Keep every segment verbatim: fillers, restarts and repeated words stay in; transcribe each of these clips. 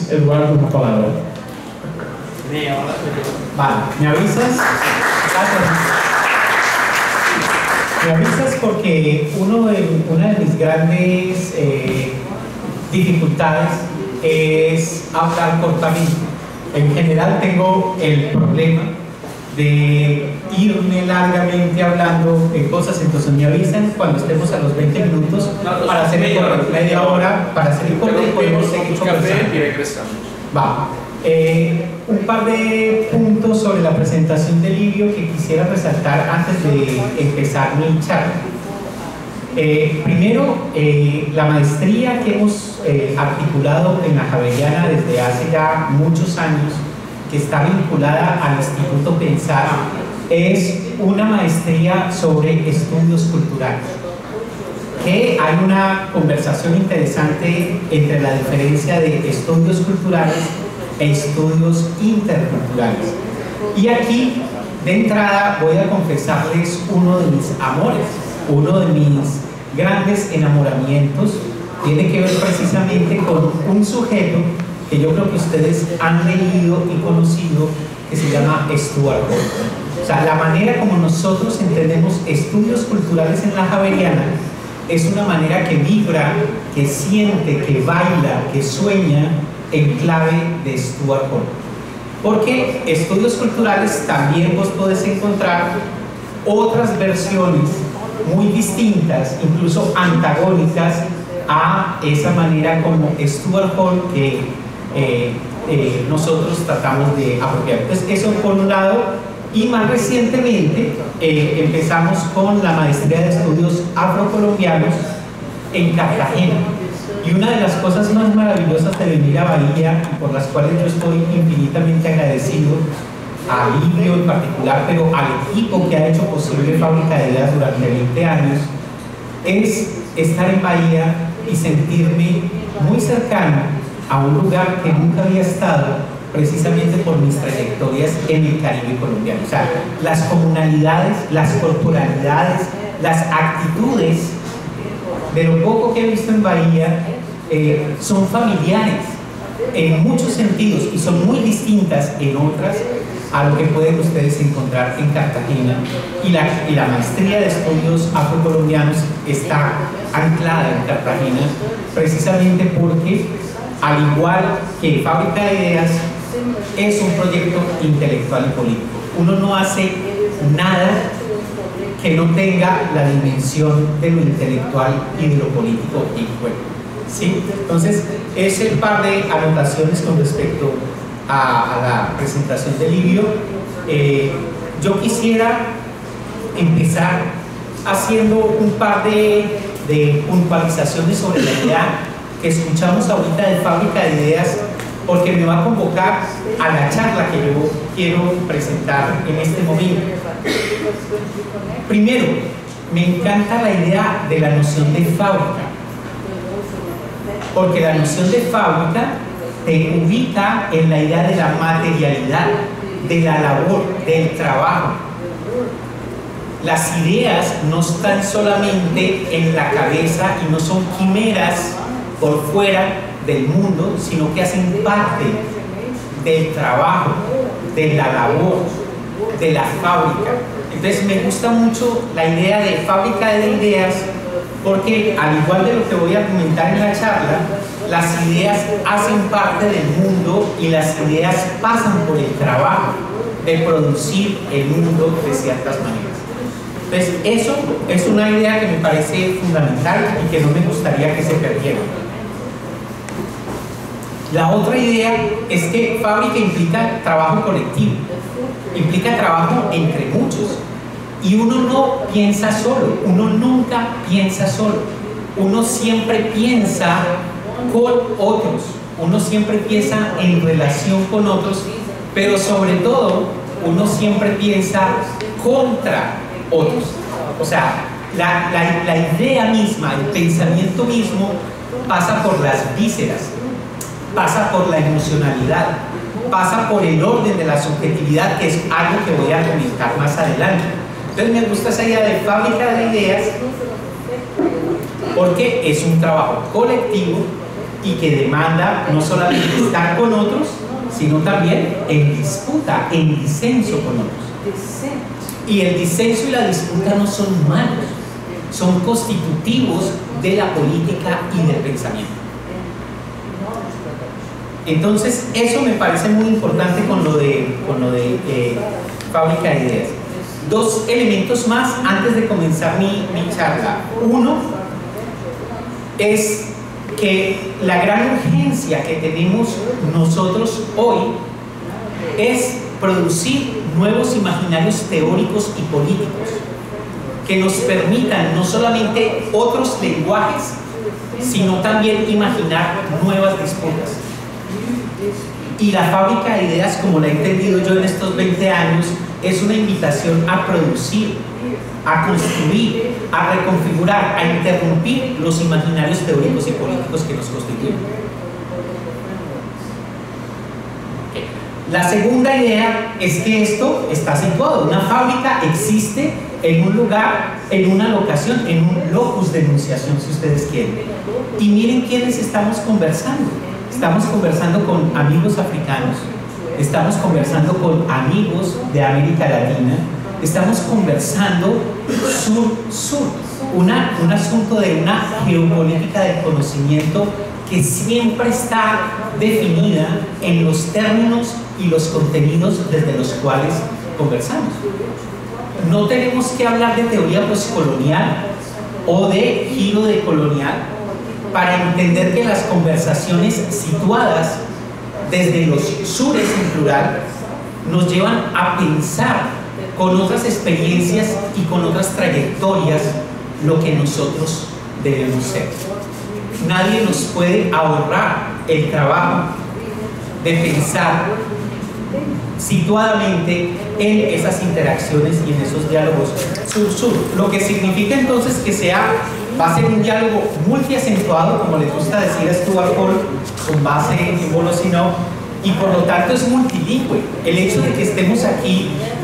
Eduardo una palabra. Vale, ¿me avisas? Gracias. Me avisas porque uno de, una de mis grandes eh, dificultades es hablar cortamente. En general tengo el problema de irme largamente hablando de cosas, entonces me avisan cuando estemos a los veinte minutos para hacer el corte, media hora para hacer el corte y podemos seguir conversando. Va. Eh, un par de puntos sobre la presentación de Livio que quisiera resaltar antes de empezar mi charla. Eh, primero, eh, la maestría que hemos eh, articulado en la Javeriana desde hace ya muchos años, que está vinculada al Instituto Pensar, es una maestría sobre estudios culturales. Que hay una conversación interesante entre la diferencia de estudios culturales e estudios interculturales. Y aquí, de entrada, voy a confesarles uno de mis amores, uno de mis grandes enamoramientos. Tiene que ver precisamente con un sujeto que yo creo que ustedes han leído y conocido, que se llama Stuart Hall. O sea, la manera como nosotros entendemos estudios culturales en la Javeriana es una manera que vibra, que siente, que baila, que sueña en clave de Stuart Hall. Porque estudios culturales también vos podés encontrar otras versiones muy distintas, incluso antagónicas a esa manera como Stuart Hall que eh, eh, nosotros tratamos de apropiar. Entonces, eso por un lado. Y más recientemente eh, empezamos con la maestría de estudios afrocolombianos en Cartagena. Y una de las cosas más maravillosas de venir a Bahía, y por las cuales yo estoy infinitamente agradecido a Livio en particular, pero al equipo que ha hecho posible Fábrica de Ideas durante veinte años, es estar en Bahía y sentirme muy cercano a un lugar que nunca había estado, precisamente por mis trayectorias en el Caribe colombiano. O sea, las comunalidades, las corporalidades, las actitudes, de lo poco que he visto en Bahía, eh, son familiares en muchos sentidos y son muy distintas en otras a lo que pueden ustedes encontrar en Cartagena. Y la, y la maestría de estudios afrocolombianos está anclada en Cartagena, precisamente porque, al igual que Fábrica de Ideas, es un proyecto intelectual y político. Uno no hace nada que no tenga la dimensión de lo intelectual y de lo político en juego, ¿sí? Entonces, ese par de anotaciones con respecto a, a la presentación de Livio. Eh, yo quisiera empezar haciendo un par de, de puntualizaciones sobre la idea que escuchamos ahorita de Fábrica de Ideas, porque me va a convocar a la charla que yo quiero presentar en este momento. Primero, me encanta la idea de la noción de fábrica, porque la noción de fábrica te ubica en la idea de la materialidad, de la labor, del trabajo. Las ideas no están solamente en la cabeza y no son quimeras por fuera del mundo, sino que hacen parte del trabajo, de la labor, de la fábrica. Entonces me gusta mucho la idea de Fábrica de Ideas, porque al igual de lo que voy a comentar en la charla, las ideas hacen parte del mundo y las ideas pasan por el trabajo de producir el mundo de ciertas maneras. Entonces eso es una idea que me parece fundamental y que no me gustaría que se perdiera. La otra idea es que fábrica implica trabajo colectivo, implica trabajo entre muchos. Y uno no piensa solo, uno nunca piensa solo. Uno siempre piensa con otros, uno siempre piensa en relación con otros, pero sobre todo, uno siempre piensa contra otros. O sea, la, la, la idea misma, el pensamiento mismo pasa por las vísceras, pasa por la emocionalidad, pasa por el orden de la subjetividad, que es algo que voy a comentar más adelante. Entonces me gusta esa idea de Fábrica de Ideas porque es un trabajo colectivo y que demanda no solamente estar con otros, sino también en disputa, en disenso con otros. Y el disenso y la disputa no son malos, son constitutivos de la política y del pensamiento. Entonces, eso me parece muy importante con lo de, con lo de eh, fábrica de ideas. Dos elementos más antes de comenzar mi, mi charla. Uno es que la gran urgencia que tenemos nosotros hoy es producir nuevos imaginarios teóricos y políticos que nos permitan no solamente otros lenguajes, sino también imaginar nuevas disputas. Y la fábrica de ideas, como la he entendido yo en estos veinte años, es una invitación a producir, a construir, a reconfigurar, a interrumpir los imaginarios teóricos y políticos que nos constituyen. La segunda idea es que esto está situado. Una fábrica existe en un lugar, en una locación, en un locus de enunciación, si ustedes quieren. Y miren quiénes estamos conversando. Estamos conversando con amigos africanos, estamos conversando con amigos de América Latina, estamos conversando sur-sur, una, un asunto de una geopolítica del conocimiento que siempre está definida en los términos y los contenidos desde los cuales conversamos. No tenemos que hablar de teoría postcolonial o de giro decolonial para entender que las conversaciones situadas desde los sures en plural nos llevan a pensar con otras experiencias y con otras trayectorias lo que nosotros debemos ser. Nadie nos puede ahorrar el trabajo de pensar situadamente en esas interacciones y en esos diálogos sur-sur, lo que significa entonces que sea va a ser un diálogo multiacentuado, como les gusta decir a Stuart Hall, con base en Bolocino, y por lo tanto es multilingüe. El hecho de que estemos aquí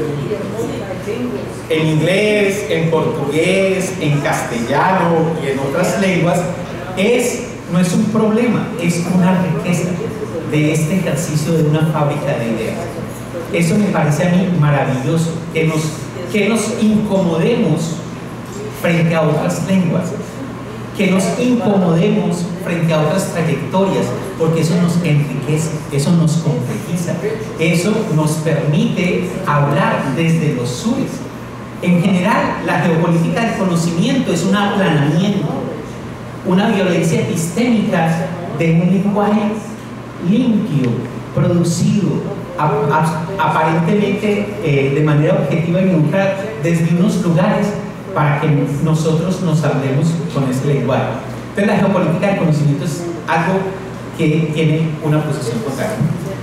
en inglés, en portugués, en castellano y en otras lenguas, es, no es un problema, es una riqueza de este ejercicio de una fábrica de ideas. Eso me parece a mí maravilloso, que nos, que nos incomodemos frente a otras lenguas, que nos incomodemos frente a otras trayectorias, porque eso nos enriquece, eso nos complejiza, eso nos permite hablar desde los sures. En general, la geopolítica del conocimiento es un aplanamiento, una violencia epistémica de un lenguaje limpio, producido, ap ap aparentemente eh, de manera objetiva y neutral, desde unos lugares para que nosotros nos hablemos con ese lenguaje. Entonces la geopolítica del conocimiento es algo que tiene una posición contraria.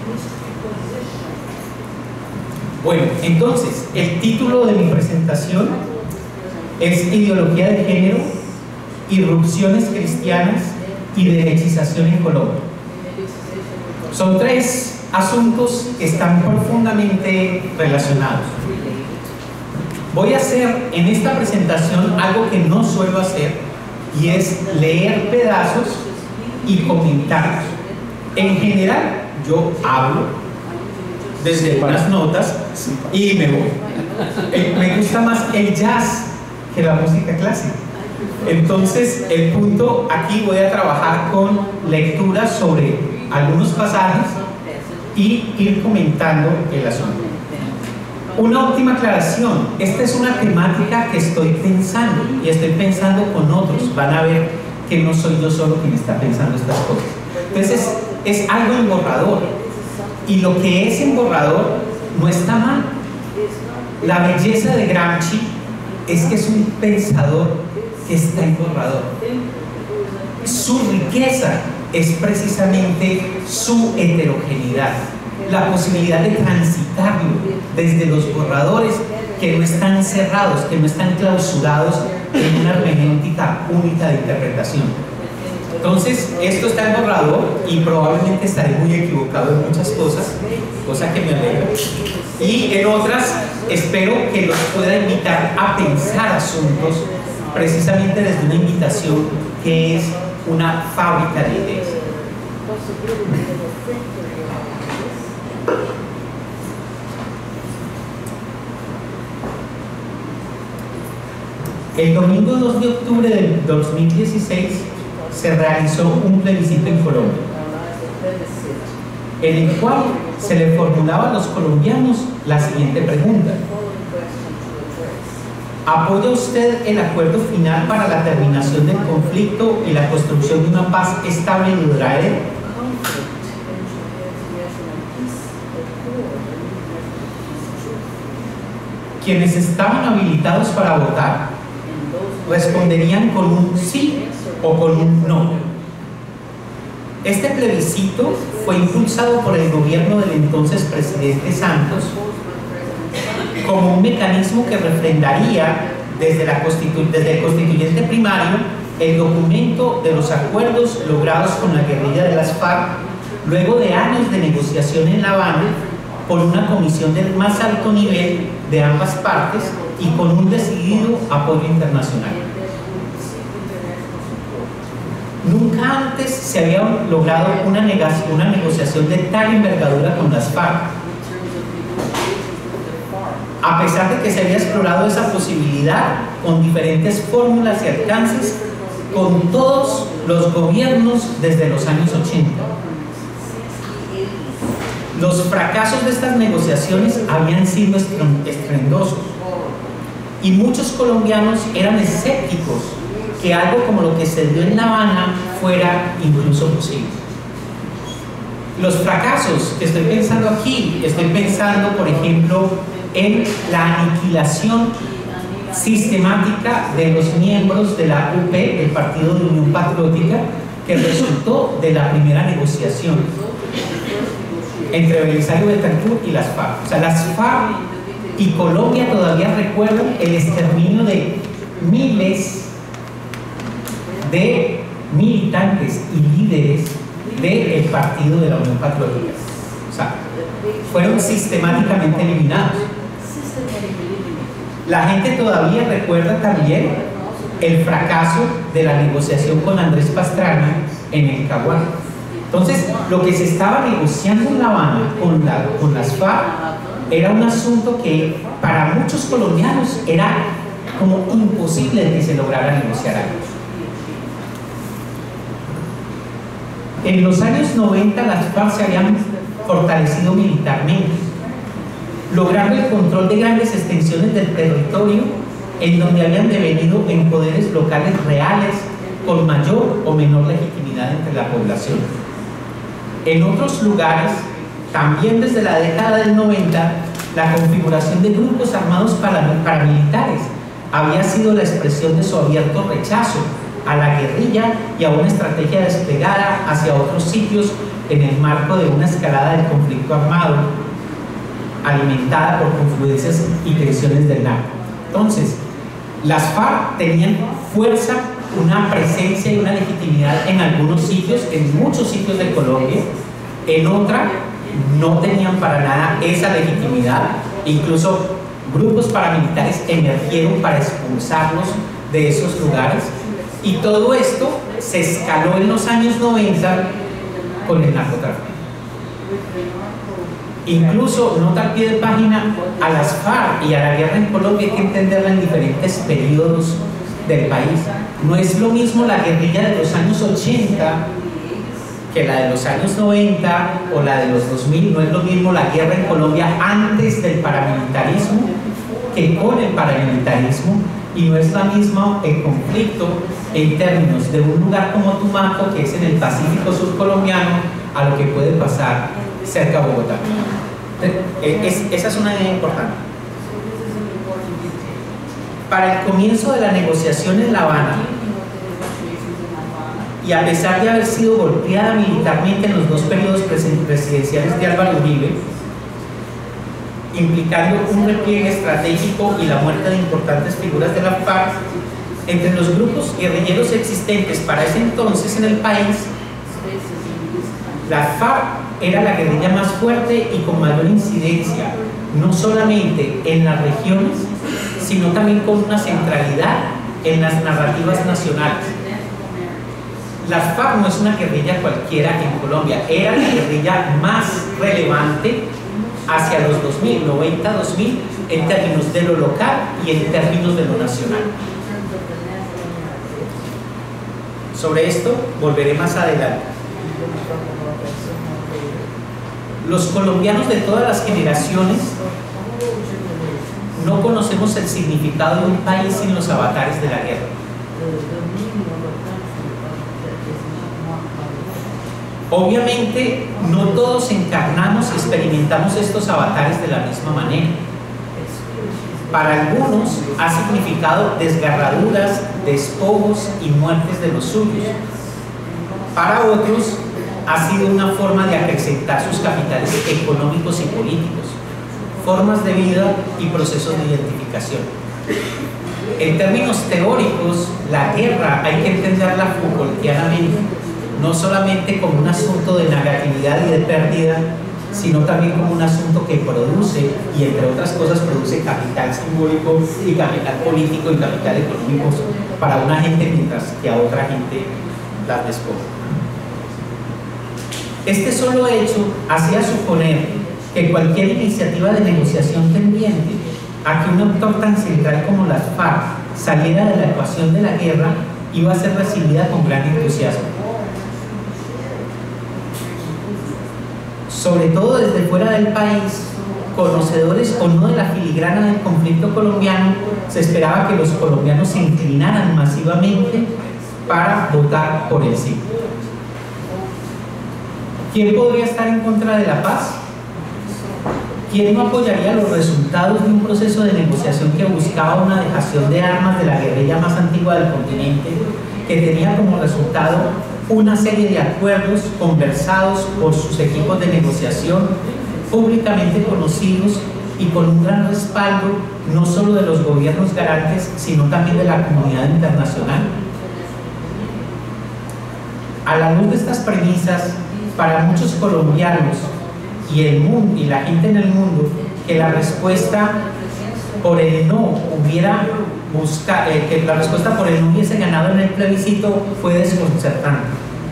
Bueno, entonces, el título de mi presentación es Ideología de Género, Irrupciones Cristianas y Derechización en Colombia. Son tres asuntos que están profundamente relacionados. Voy a hacer en esta presentación algo que no suelo hacer, y es leer pedazos y comentarlos. En general, yo hablo desde unas notas y me voy. Eh, me gusta más el jazz que la música clásica. Entonces, el punto aquí, voy a trabajar con lecturas sobre algunos pasajes y ir comentando el asunto. Una última aclaración: esta es una temática que estoy pensando, y estoy pensando con otros. Van a ver que no soy yo solo quien está pensando estas cosas. Entonces es, es algo en borrador, y lo que es en borrador no está mal. La belleza de Gramsci es que es un pensador que está en borrador. Su riqueza es precisamente su heterogeneidad, la posibilidad de transitarlo desde los borradores que no están cerrados, que no están clausurados en una hermenéutica única de interpretación. Entonces, esto está en borrador y probablemente estaré muy equivocado en muchas cosas, cosa que me alegra. Y en otras, espero que los pueda invitar a pensar asuntos precisamente desde una invitación que es una fábrica de ideas. El domingo dos de octubre del dos mil dieciséis se realizó un plebiscito en Colombia, en el cual se le formulaba a los colombianos la siguiente pregunta: ¿apoya usted el acuerdo final para la terminación del conflicto y la construcción de una paz estable y duradera? Quienes estaban habilitados para votar responderían con un sí o con un no. Este plebiscito fue impulsado por el gobierno del entonces presidente Santos como un mecanismo que refrendaría desde, la constitu desde el constituyente primario el documento de los acuerdos logrados con la guerrilla de las FARC luego de años de negociación en La Habana por una comisión del más alto nivel de ambas partes y con un decidido apoyo internacional. Nunca antes se había logrado una, una negociación de tal envergadura con las FARC. A pesar de que se había explorado esa posibilidad con diferentes fórmulas y alcances con todos los gobiernos desde los años ochenta. Los fracasos de estas negociaciones habían sido estruendosos y muchos colombianos eran escépticos que algo como lo que se dio en La Habana fuera incluso posible. Los fracasos que estoy pensando aquí, estoy pensando por ejemplo en la aniquilación sistemática de los miembros de la U P, el Partido de Unión Patriótica, que resultó de la primera negociación entre Belisario Betancur y las FARC. O sea, las FARC y Colombia todavía recuerdan el exterminio de miles de militantes y líderes del Partido de la Unión Patriótica. O sea, fueron sistemáticamente eliminados. La gente todavía recuerda también el fracaso de la negociación con Andrés Pastrana en el Caguán. Entonces, lo que se estaba negociando en La Habana con, la, con las FARC era un asunto que para muchos colombianos era como imposible que se lograra negociar algo. En los años noventa las FARC se habían fortalecido militarmente, logrando el control de grandes extensiones del territorio en donde habían devenido en poderes locales reales con mayor o menor legitimidad entre la población. En otros lugares, también desde la década del noventa, la configuración de grupos armados paramilitares había sido la expresión de su abierto rechazo a la guerrilla y a una estrategia desplegada hacia otros sitios en el marco de una escalada del conflicto armado alimentada por confluencias y tensiones del narco. Entonces, las FARC tenían fuerza, una presencia y una legitimidad en algunos sitios, en muchos sitios de Colombia. En otra no tenían para nada esa legitimidad. Incluso grupos paramilitares emergieron para expulsarlos de esos lugares, y todo esto se escaló en los años noventa con el narcotráfico. Incluso, nota al pie de página, a las FARC y a la guerra en Colombia hay que entenderla en diferentes periodos del país. No es lo mismo la guerrilla de los años ochenta que la de los años noventa o la de los dos mil. No es lo mismo la guerra en Colombia antes del paramilitarismo que con el paramilitarismo, y no es la misma el conflicto en términos de un lugar como Tumaco, que es en el Pacífico sur colombiano, a lo que puede pasar cerca de Bogotá. Es, esa es una idea importante. Para el comienzo de la negociación en La Habana, y a pesar de haber sido golpeada militarmente en los dos periodos presidenciales de Álvaro Uribe, implicando un repliegue estratégico y la muerte de importantes figuras de la FARC, entre los grupos guerrilleros existentes para ese entonces en el país, la FARC era la guerrilla más fuerte y con mayor incidencia, no solamente en las regiones, sino también con una centralidad en las narrativas nacionales. Las FARC no es una guerrilla cualquiera en Colombia, era la guerrilla más relevante hacia los dos mil, noventa a dos mil, en términos de lo local y en términos de lo nacional. Sobre esto volveré más adelante. Los colombianos de todas las generaciones no conocemos el significado de un país sin los avatares de la guerra. Obviamente, no todos encarnamos y experimentamos estos avatares de la misma manera. Para algunos ha significado desgarraduras, despojos y muertes de los suyos. Para otros ha sido una forma de acrecentar sus capitales económicos y políticos, formas de vida y procesos de identificación. En términos teóricos, la guerra hay que entenderla Foucaultianamente, no solamente como un asunto de negatividad y de pérdida, sino también como un asunto que produce, y entre otras cosas produce capital simbólico y capital político y capital económico para una gente, mientras que a otra gente las despoja. Este solo hecho hacía suponer que cualquier iniciativa de negociación tendiente a que un actor tan central como las FARC saliera de la ecuación de la guerra iba a ser recibida con gran entusiasmo. Sobre todo desde fuera del país, conocedores o no de la filigrana del conflicto colombiano, se esperaba que los colombianos se inclinaran masivamente para votar por el sí. ¿Quién podría estar en contra de la paz? ¿Quién no apoyaría los resultados de un proceso de negociación que buscaba una dejación de armas de la guerrilla más antigua del continente, que tenía como resultado una serie de acuerdos conversados por sus equipos de negociación, públicamente conocidos y con un gran respaldo no solo de los gobiernos garantes, sino también de la comunidad internacional? A la luz de estas premisas, para muchos colombianos y el mundo y la gente en el mundo, que la respuesta por el no hubiera busca, eh, que la respuesta por el no hubiese ganado en el plebiscito fue desconcertante.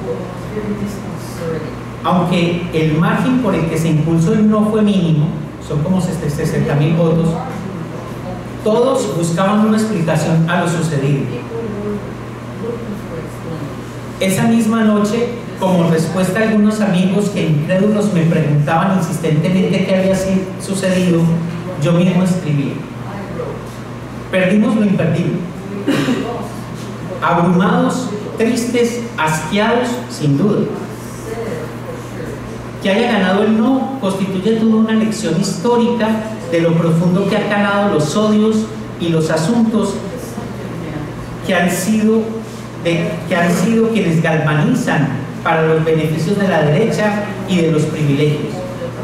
Aunque el margen por el que se impulsó el no fue mínimo, son como sesenta mil votos, todos buscaban una explicación a lo sucedido. Esa misma noche, como respuesta a algunos amigos que incrédulos me preguntaban insistentemente qué había sucedido, yo mismo escribí: perdimos lo imperdible. Abrumados, tristes, asqueados, sin duda. Que haya ganado el no constituye toda una lección histórica de lo profundo que ha calado los odios y los asuntos que han sido, de, que han sido quienes galvanizan para los beneficios de la derecha y de los privilegios.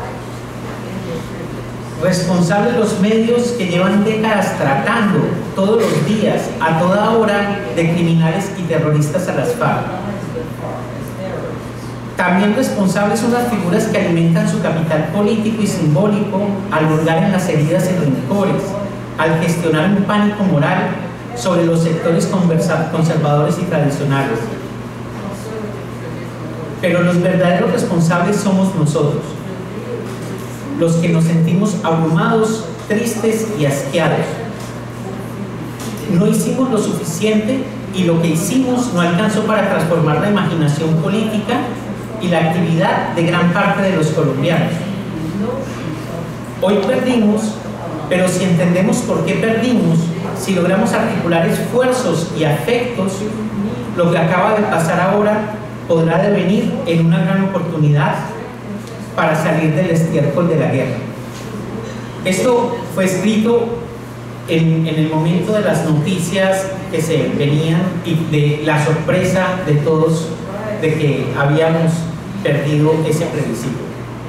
Responsables los medios que llevan décadas tratando todos los días, a toda hora, de criminales y terroristas a las FARC. También responsables son las figuras que alimentan su capital político y simbólico al hurgar en las heridas y rencores, al gestionar un pánico moral sobre los sectores conservadores y tradicionales. Pero los verdaderos responsables somos nosotros, los que nos sentimos abrumados, tristes y asqueados. No hicimos lo suficiente y lo que hicimos no alcanzó para transformar la imaginación política y la actividad de gran parte de los colombianos. Hoy perdimos, pero si entendemos por qué perdimos, si logramos articular esfuerzos y afectos, lo que acaba de pasar ahora podrá devenir en una gran oportunidad para salir del estiércol de la guerra. Esto fue escrito en, en el momento de las noticias que se venían y de la sorpresa de todos de que habíamos perdido ese plebiscito.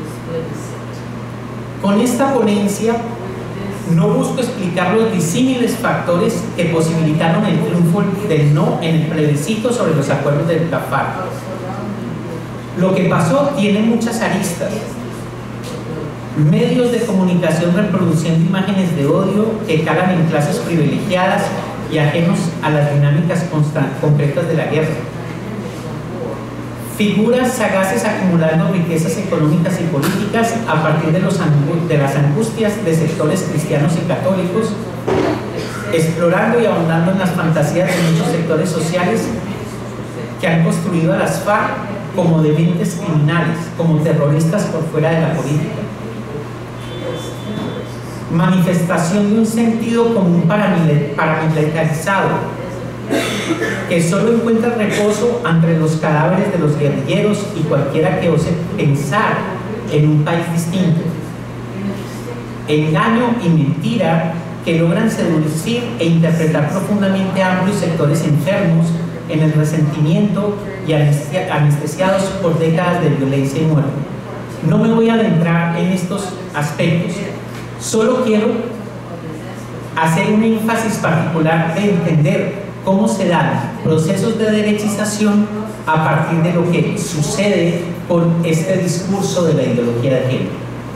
Con esta ponencia no busco explicar los disímiles factores que posibilitaron el triunfo del no en el plebiscito sobre los acuerdos de la FARC. Lo que pasó tiene muchas aristas. Medios de comunicación reproduciendo imágenes de odio que calan en clases privilegiadas y ajenos a las dinámicas concretas de la guerra. Figuras sagaces acumulando riquezas económicas y políticas a partir de, los angu de las angustias de sectores cristianos y católicos, explorando y ahondando en las fantasías de muchos sectores sociales que han construido a las FARC como dementes criminales, como terroristas por fuera de la política. Manifestación de un sentido común paramilitarizado que solo encuentra reposo entre los cadáveres de los guerrilleros y cualquiera que ose pensar en un país distinto. Engaño y mentira que logran seducir e interpretar profundamente a amplios sectores enfermos en el resentimiento y anestesiados por décadas de violencia y muerte. No me voy a adentrar en estos aspectos, solo quiero hacer un énfasis particular de entender cómo se dan procesos de derechización a partir de lo que sucede con este discurso de la ideología de género.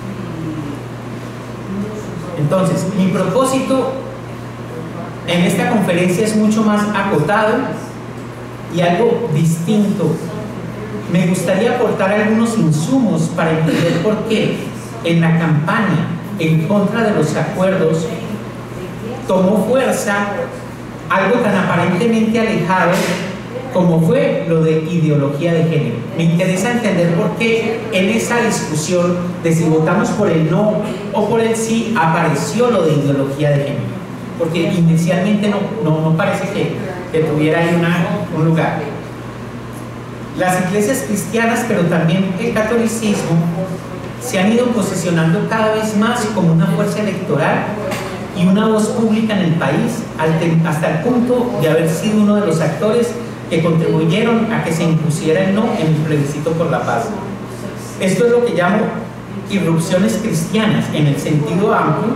Entonces, mi propósito en esta conferencia es mucho más acotado y algo distinto. Me gustaría aportar algunos insumos para entender por qué en la campaña en contra de los acuerdos tomó fuerza algo tan aparentemente alejado como fue lo de ideología de género. Me interesa entender por qué en esa discusión de si votamos por el no o por el sí apareció lo de ideología de género, porque inicialmente no, no, no parece que, que tuviera ahí una, un lugar. Las iglesias cristianas, pero también el catolicismo, se han ido posicionando cada vez más como una fuerza electoral y una voz pública en el país, hasta el punto de haber sido uno de los actores que contribuyeron a que se impusiera el no en el plebiscito por la paz. Esto es lo que llamo irrupciones cristianas en el sentido amplio,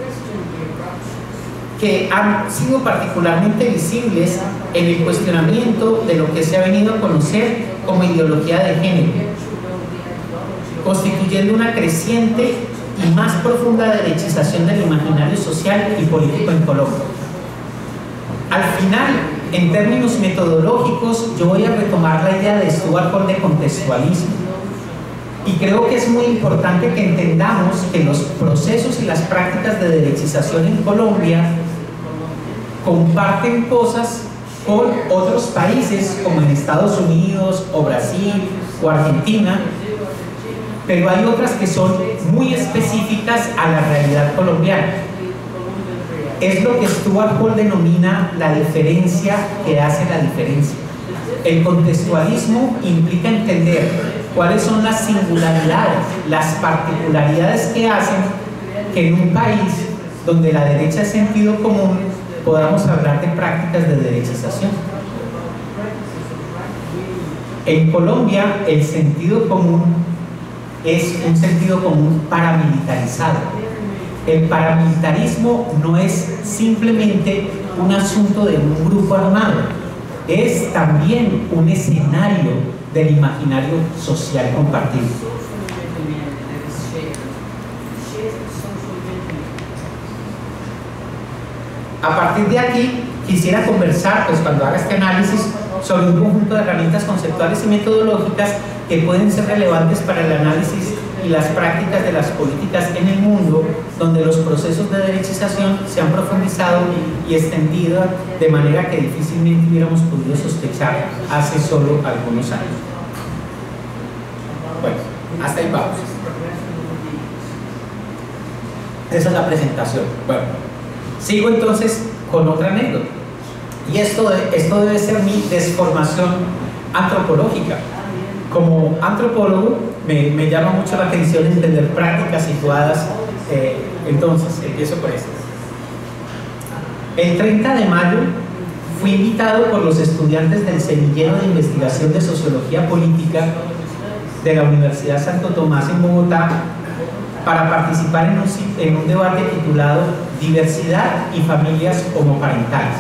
que han sido particularmente visibles en el cuestionamiento de lo que se ha venido a conocer como ideología de género, constituyendo una creciente y más profunda derechización del imaginario social y político en Colombia. Al final, en términos metodológicos, yo voy a retomar la idea de Stuart Hall de contextualismo. Y creo que es muy importante que entendamos que los procesos y las prácticas de derechización en Colombia comparten cosas con otros países como en Estados Unidos o Brasil o Argentina, pero hay otras que son muy específicas a la realidad colombiana. Es lo que Stuart Hall denomina la diferencia que hace la diferencia. El contextualismo implica entender cuáles son las singularidades, las particularidades que hacen que en un país donde la derecha es sentido común podamos hablar de prácticas de derechización. En Colombia el sentido común es un sentido común paramilitarizado. El paramilitarismo no es simplemente un asunto de un grupo armado, es también un escenario del imaginario social compartido. A partir de aquí, quisiera conversar, pues cuando haga este análisis, sobre un conjunto de herramientas conceptuales y metodológicas que pueden ser relevantes para el análisis y las prácticas de las políticas en el mundo, donde los procesos de derechización se han profundizado y extendido de manera que difícilmente hubiéramos podido sospechar hace solo algunos años. Bueno, hasta ahí vamos. Esa es la presentación. Bueno, sigo entonces con otra anécdota. Y esto, de, esto debe ser mi desformación antropológica. Como antropólogo, me, me llama mucho la atención entender prácticas situadas. Eh, entonces, empiezo por esto. El treinta de mayo fui invitado por los estudiantes del Semillero de Investigación de Sociología Política de la Universidad Santo Tomás en Bogotá para participar en un, en un debate titulado Diversidad y familias homoparentales.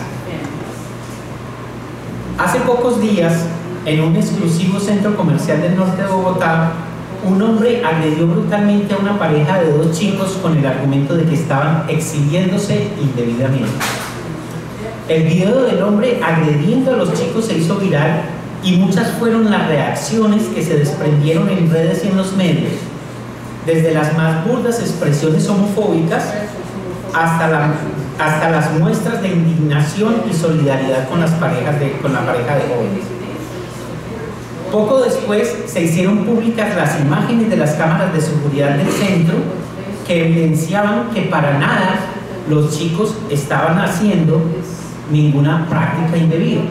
Hace pocos días, en un exclusivo centro comercial del norte de Bogotá, un hombre agredió brutalmente a una pareja de dos chicos con el argumento de que estaban exhibiéndose indebidamente. El video del hombre agrediendo a los chicos se hizo viral y muchas fueron las reacciones que se desprendieron en redes y en los medios, desde las más burdas expresiones homofóbicas hasta, la, hasta las muestras de indignación y solidaridad con, las parejas de, con la pareja de jóvenes. Poco después se hicieron públicas las imágenes de las cámaras de seguridad del centro que evidenciaban que para nada los chicos estaban haciendo ninguna práctica indebida.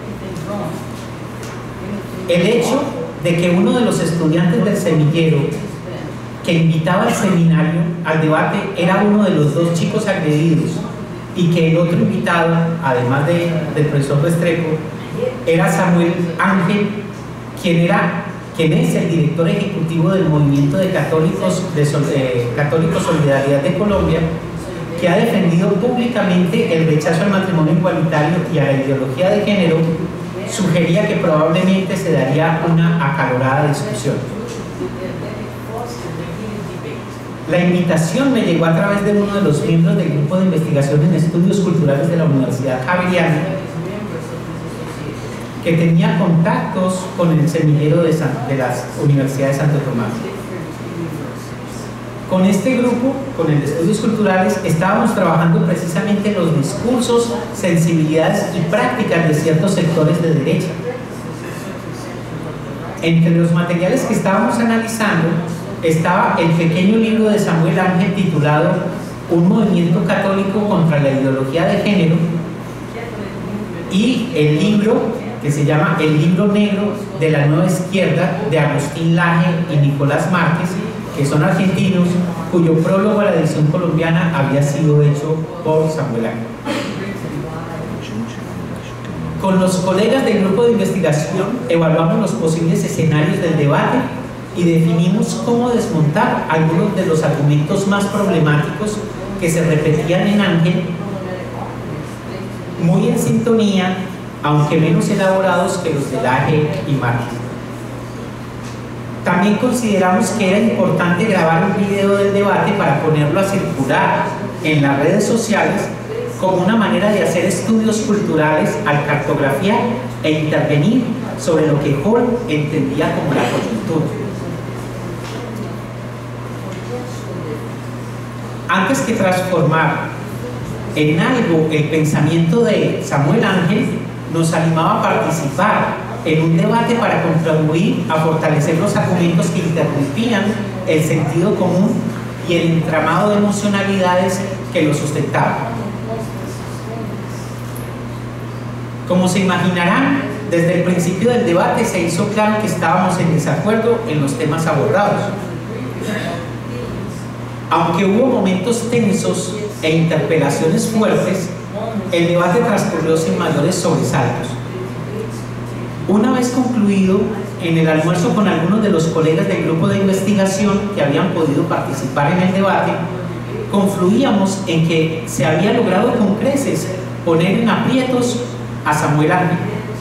El hecho de que uno de los estudiantes del semillero que invitaba al seminario, al debate, era uno de los dos chicos agredidos y que el otro invitado, además de, del profesor Restrepo, era Samuel Ángel, quien, era, quien es el director ejecutivo del Movimiento de Católicos, de eh, Católicos Solidaridad de Colombia, que ha defendido públicamente el rechazo al matrimonio igualitario y a la ideología de género, sugería que probablemente se daría una acalorada discusión. La invitación me llegó a través de uno de los miembros del grupo de investigación en estudios culturales de la Universidad Javeriana, que tenía contactos con el semillero de, San, de la Universidad de Santo Tomás. Con este grupo, con el de estudios culturales, estábamos trabajando precisamente los discursos, sensibilidades y prácticas de ciertos sectores de derecha. Entre los materiales que estábamos analizando estaba el pequeño libro de Samuel Ángel titulado Un movimiento católico contra la ideología de género, y el libro que se llama El libro negro de la nueva izquierda de Agustín Laje y Nicolás Márquez, que son argentinos, cuyo prólogo a la edición colombiana había sido hecho por Samuel Ángel. Con los colegas del grupo de investigación evaluamos los posibles escenarios del debate y definimos cómo desmontar algunos de los argumentos más problemáticos que se repetían en Ángel, muy en sintonía, aunque menos elaborados que los de Laje y Márquez. También consideramos que era importante grabar un video del debate para ponerlo a circular en las redes sociales como una manera de hacer estudios culturales al cartografiar e intervenir sobre lo que Hall entendía como la coyuntura. Antes que transformar en algo el pensamiento de Samuel Ángel, nos animaba a participar en un debate para contribuir a fortalecer los argumentos que interrumpían el sentido común y el entramado de emocionalidades que lo sustentaban. Como se imaginarán, desde el principio del debate se hizo claro que estábamos en desacuerdo en los temas abordados. Aunque hubo momentos tensos e interpelaciones fuertes, el debate transcurrió sin mayores sobresaltos. Una vez concluido, en el almuerzo con algunos de los colegas del grupo de investigación que habían podido participar en el debate, confluíamos en que se había logrado con creces poner en aprietos a Samuel Ángel.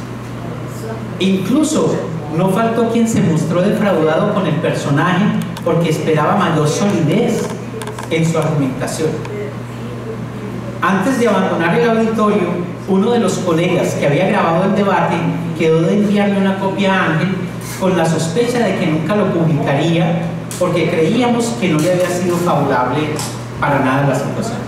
Incluso no faltó quien se mostró defraudado con el personaje porque esperaba mayor solidez en su argumentación. Antes de abandonar el auditorio, uno de los colegas que había grabado el debate quedó de enviarle una copia a Ángel con la sospecha de que nunca lo publicaría porque creíamos que no le había sido favorable para nada la situación.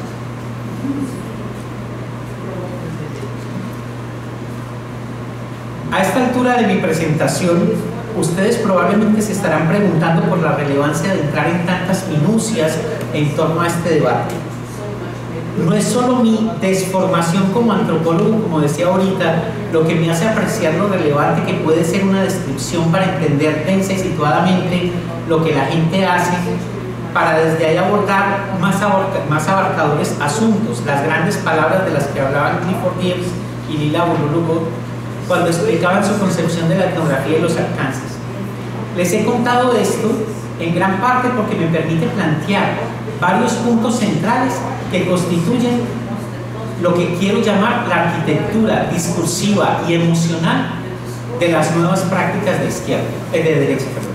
A esta altura de mi presentación, ustedes probablemente se estarán preguntando por la relevancia de entrar en tantas minucias en torno a este debate. No es solo mi desformación como antropólogo, como decía ahorita, lo que me hace apreciar lo relevante que puede ser una descripción para entender densa y situadamente lo que la gente hace, para desde ahí abordar más, abarca, más abarcadores asuntos, las grandes palabras de las que hablaban Clifford Geertz y Lila Bolúlugo cuando explicaban su concepción de la etnografía y los alcances. Les he contado esto en gran parte porque me permite plantear varios puntos centrales que constituyen lo que quiero llamar la arquitectura discursiva y emocional de las nuevas prácticas de izquierda, eh, de derecha. Perdón.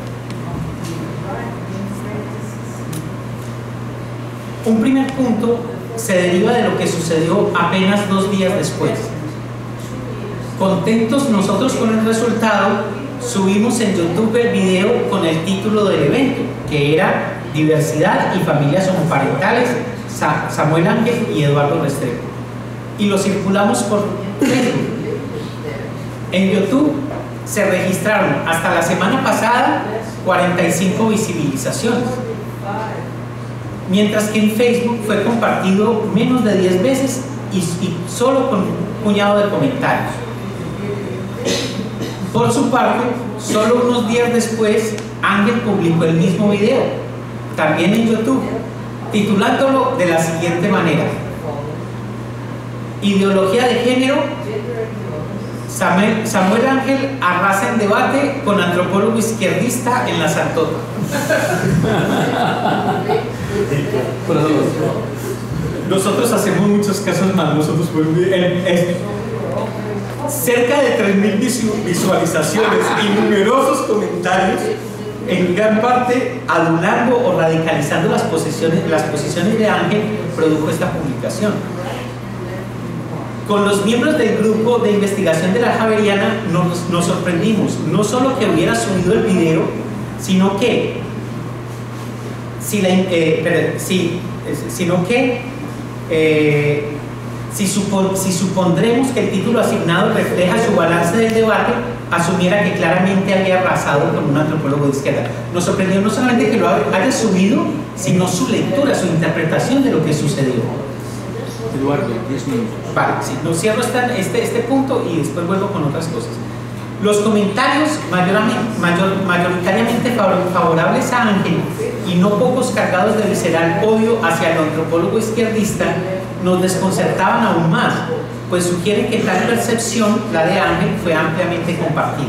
Un primer punto se deriva de lo que sucedió apenas dos días después. Contentos nosotros con el resultado, subimos en YouTube el video con el título del evento, que era Diversidad y Familias Homoparentales, Samuel Ángel y Eduardo Restrepo, y lo circulamos por Facebook. En YouTube se registraron hasta la semana pasada cuarenta y cinco visibilizaciones, mientras que en Facebook fue compartido menos de diez veces y, y solo con un puñado de comentarios. Por su parte, solo unos días después, Ángel publicó el mismo video, también en YouTube, titulándolo de la siguiente manera: Ideología de género, Samuel, Samuel Ángel arrasa en debate con antropólogo izquierdista en la Santota. Nosotros hacemos muchos casos más. Nosotros cerca de tres mil visualizaciones y numerosos comentarios, en gran parte adulando o radicalizando las posiciones, las posiciones de Ángel, produjo esta publicación. Con los miembros del grupo de investigación de la Javeriana nos, nos sorprendimos, no solo que hubiera subido el video, sino que si la, eh, pero, sí, sino que eh, si, supon, si supondremos que el título asignado refleja su balance del debate, asumiera que claramente había arrasado con un antropólogo de izquierda. Nos sorprendió no solamente que lo haya subido, sino su lectura, su interpretación de lo que sucedió. Eduardo, diez minutos. Vale, sí, no cierro este, este, este punto y después vuelvo con otras cosas. Los comentarios mayoramente, mayor, mayoritariamente favorables a Ángel y no pocos cargados de visceral odio hacia el antropólogo izquierdista nos desconcertaban aún más, pues sugieren que tal percepción, la de Ángel, fue ampliamente compartida.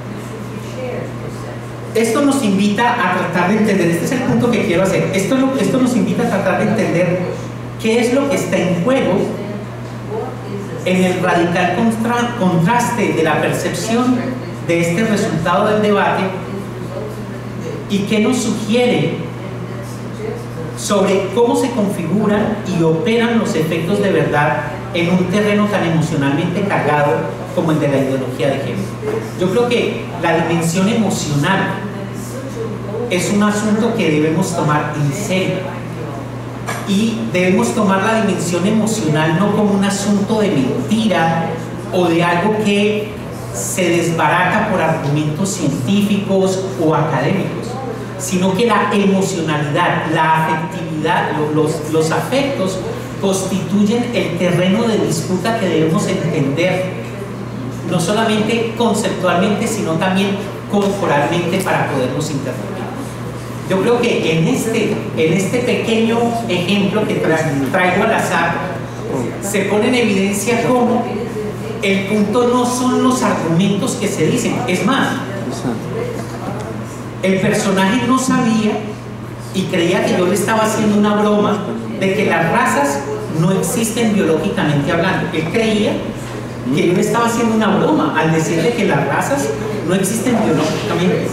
Esto nos invita a tratar de entender, este es el punto que quiero hacer, esto, esto nos invita a tratar de entender qué es lo que está en juego en el radical contra, contraste de la percepción de este resultado del debate y qué nos sugiere sobre cómo se configuran y operan los efectos de verdad en un terreno tan emocionalmente cargado como el de la ideología de género. Yo creo que la dimensión emocional es un asunto que debemos tomar en serio. Y debemos tomar la dimensión emocional no como un asunto de mentira o de algo que se desbarata por argumentos científicos o académicos, sino que la emocionalidad, la afectividad, los, los afectos constituyen el terreno de disputa que debemos entender, no solamente conceptualmente, sino también corporalmente para podernos interpretar. Yo creo que en este, en este pequeño ejemplo que tra traigo al azar, se pone en evidencia cómo el punto no son los argumentos que se dicen. Es más, el personaje no sabía y creía que yo le estaba haciendo una broma de que las razas no existen biológicamente hablando. Él creía que yo le estaba haciendo una broma al decirle que las razas no existen biológicamente.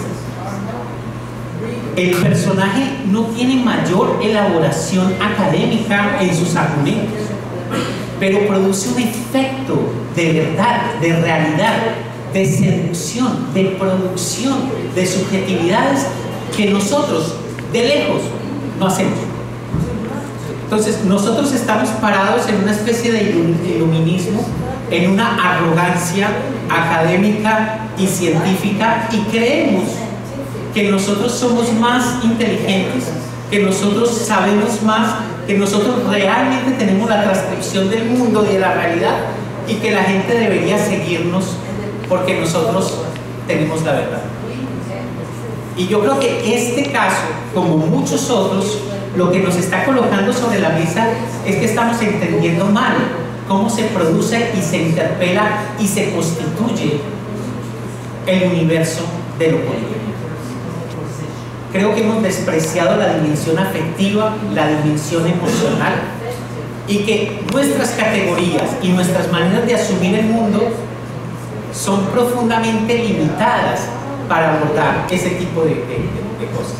El personaje no tiene mayor elaboración académica en sus argumentos, pero produce un efecto de verdad, de realidad, de seducción, de producción, de subjetividades que nosotros, de lejos, no hacemos. Entonces, nosotros estamos parados en una especie de iluminismo, en una arrogancia académica y científica, y creemos que nosotros somos más inteligentes, que nosotros sabemos más, que nosotros realmente tenemos la transcripción del mundo y de la realidad, y que la gente debería seguirnos porque nosotros tenemos la verdad. Y yo creo que este caso, como muchos otros, lo que nos está colocando sobre la mesa es que estamos entendiendo mal cómo se produce y se interpela y se constituye el universo de lo político. Creo que hemos despreciado la dimensión afectiva, la dimensión emocional, y que nuestras categorías y nuestras maneras de asumir el mundo son profundamente limitadas para abordar ese tipo de, de, de cosas.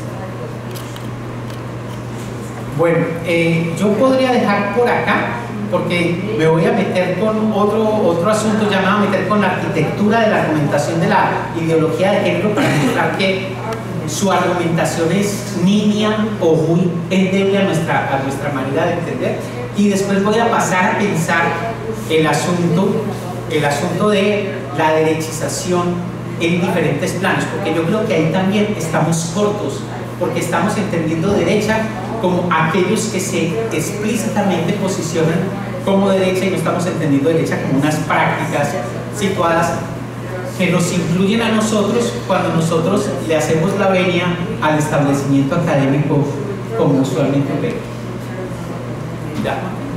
Bueno, eh, yo podría dejar por acá porque me voy a meter con otro, otro asunto llamado meter con la arquitectura de la argumentación de la ideología de género para mostrar que su argumentación es nimia o muy endeble a nuestra, a nuestra manera de entender, y después voy a pasar a pensar el asunto, el asunto de la derechización en diferentes planos, porque yo creo que ahí también estamos cortos, porque estamos entendiendo derecha como aquellos que se explícitamente posicionan como derecha, y no estamos entendiendo derecha como unas prácticas situadas que nos incluyen a nosotros cuando nosotros le hacemos la venia al establecimiento académico como usualmente ve. Ya.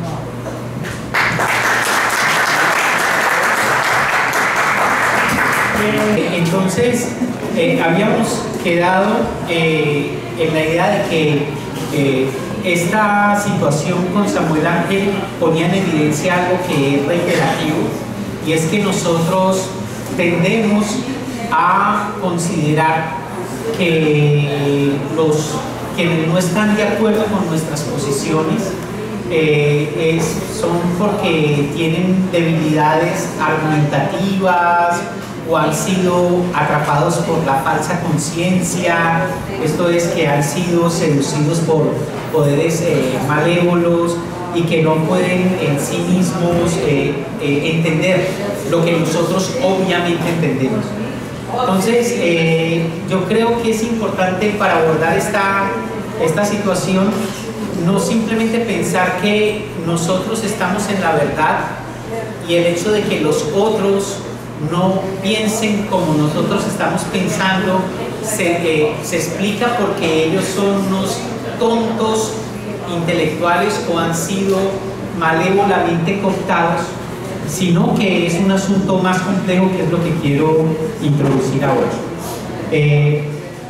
Entonces, eh, habíamos quedado eh, en la idea de que eh, esta situación con Samuel Ángel ponía en evidencia algo que es reiterativo, y es que nosotros tendemos a considerar que los quienes no están de acuerdo con nuestras posiciones eh, es, son porque tienen debilidades argumentativas o han sido atrapados por la falsa conciencia, esto es, que han sido seducidos por poderes eh, malévolos y que no pueden en sí mismos eh, eh, entender lo que nosotros obviamente entendemos. Entonces, eh, yo creo que es importante para abordar esta, esta situación no simplemente pensar que nosotros estamos en la verdad y el hecho de que los otros no piensen como nosotros estamos pensando se, eh, se explica porque ellos son unos tontos intelectuales o han sido malévolamente cooptados, sino que es un asunto más complejo, que es lo que quiero introducir ahora. Eh,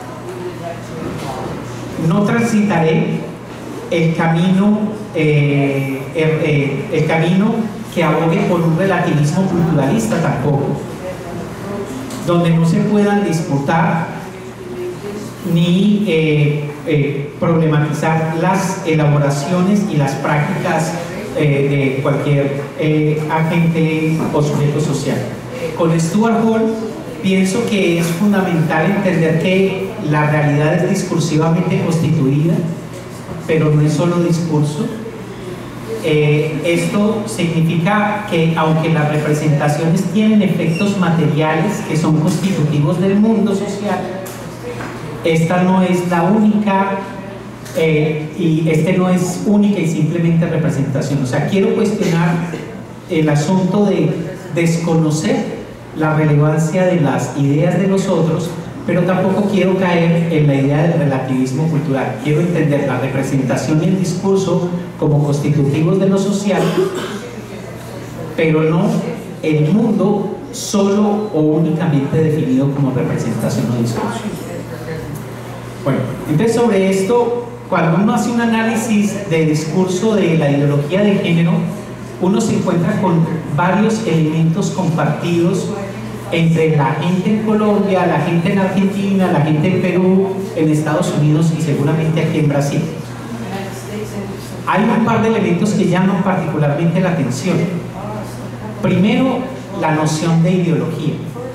no transitaré el camino, eh, el, eh, el camino que abogue por un relativismo culturalista tampoco, donde no se puedan disputar ni eh, eh, problematizar las elaboraciones y las prácticas eh, de cualquier eh, agente o sujeto social. Con Stuart Hall pienso que es fundamental entender que la realidad es discursivamente constituida, pero no es solo discurso. Eh, esto significa que aunque las representaciones tienen efectos materiales que son constitutivos del mundo social, esta no es la única eh, y este no es única y simplemente representación. O sea, quiero cuestionar el asunto de desconocer la relevancia de las ideas de los otros, pero tampoco quiero caer en la idea del relativismo cultural. Quiero entender la representación y el discurso como constitutivos de lo social, pero no el mundo solo o únicamente definido como representación o discurso. Bueno, entonces sobre esto, cuando uno hace un análisis de discurso de la ideología de género, uno se encuentra con varios elementos compartidos entre la gente en Colombia, la gente en Argentina, la gente en Perú, en Estados Unidos y seguramente aquí en Brasil. Hay un par de elementos que llaman particularmente la atención. Primero, la noción de ideología.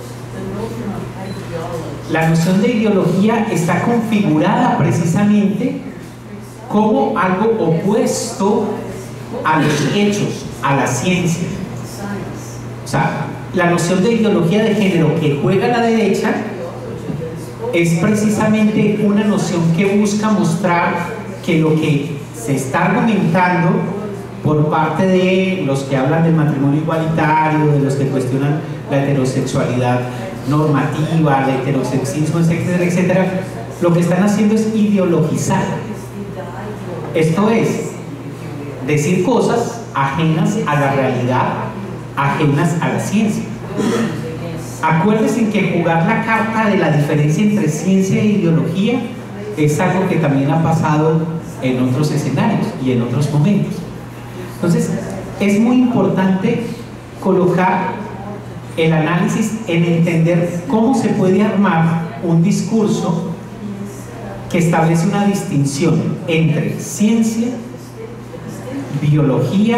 La noción de ideología está configurada precisamente como algo opuesto a los hechos, a la ciencia. O sea, la noción de ideología de género que juega la derecha es precisamente una noción que busca mostrar que lo que se está argumentando por parte de los que hablan del matrimonio igualitario, de los que cuestionan la heterosexualidad normativa, el heterosexismo, etcétera, etcétera, lo que están haciendo es ideologizar. Esto es decir cosas ajenas a la realidad, ajenas a la ciencia. Acuérdense que jugar la carta de la diferencia entre ciencia e ideología es algo que también ha pasado en otros escenarios y en otros momentos. Entonces, es muy importante colocar el análisis en entender cómo se puede armar un discurso que establece una distinción entre ciencia, biología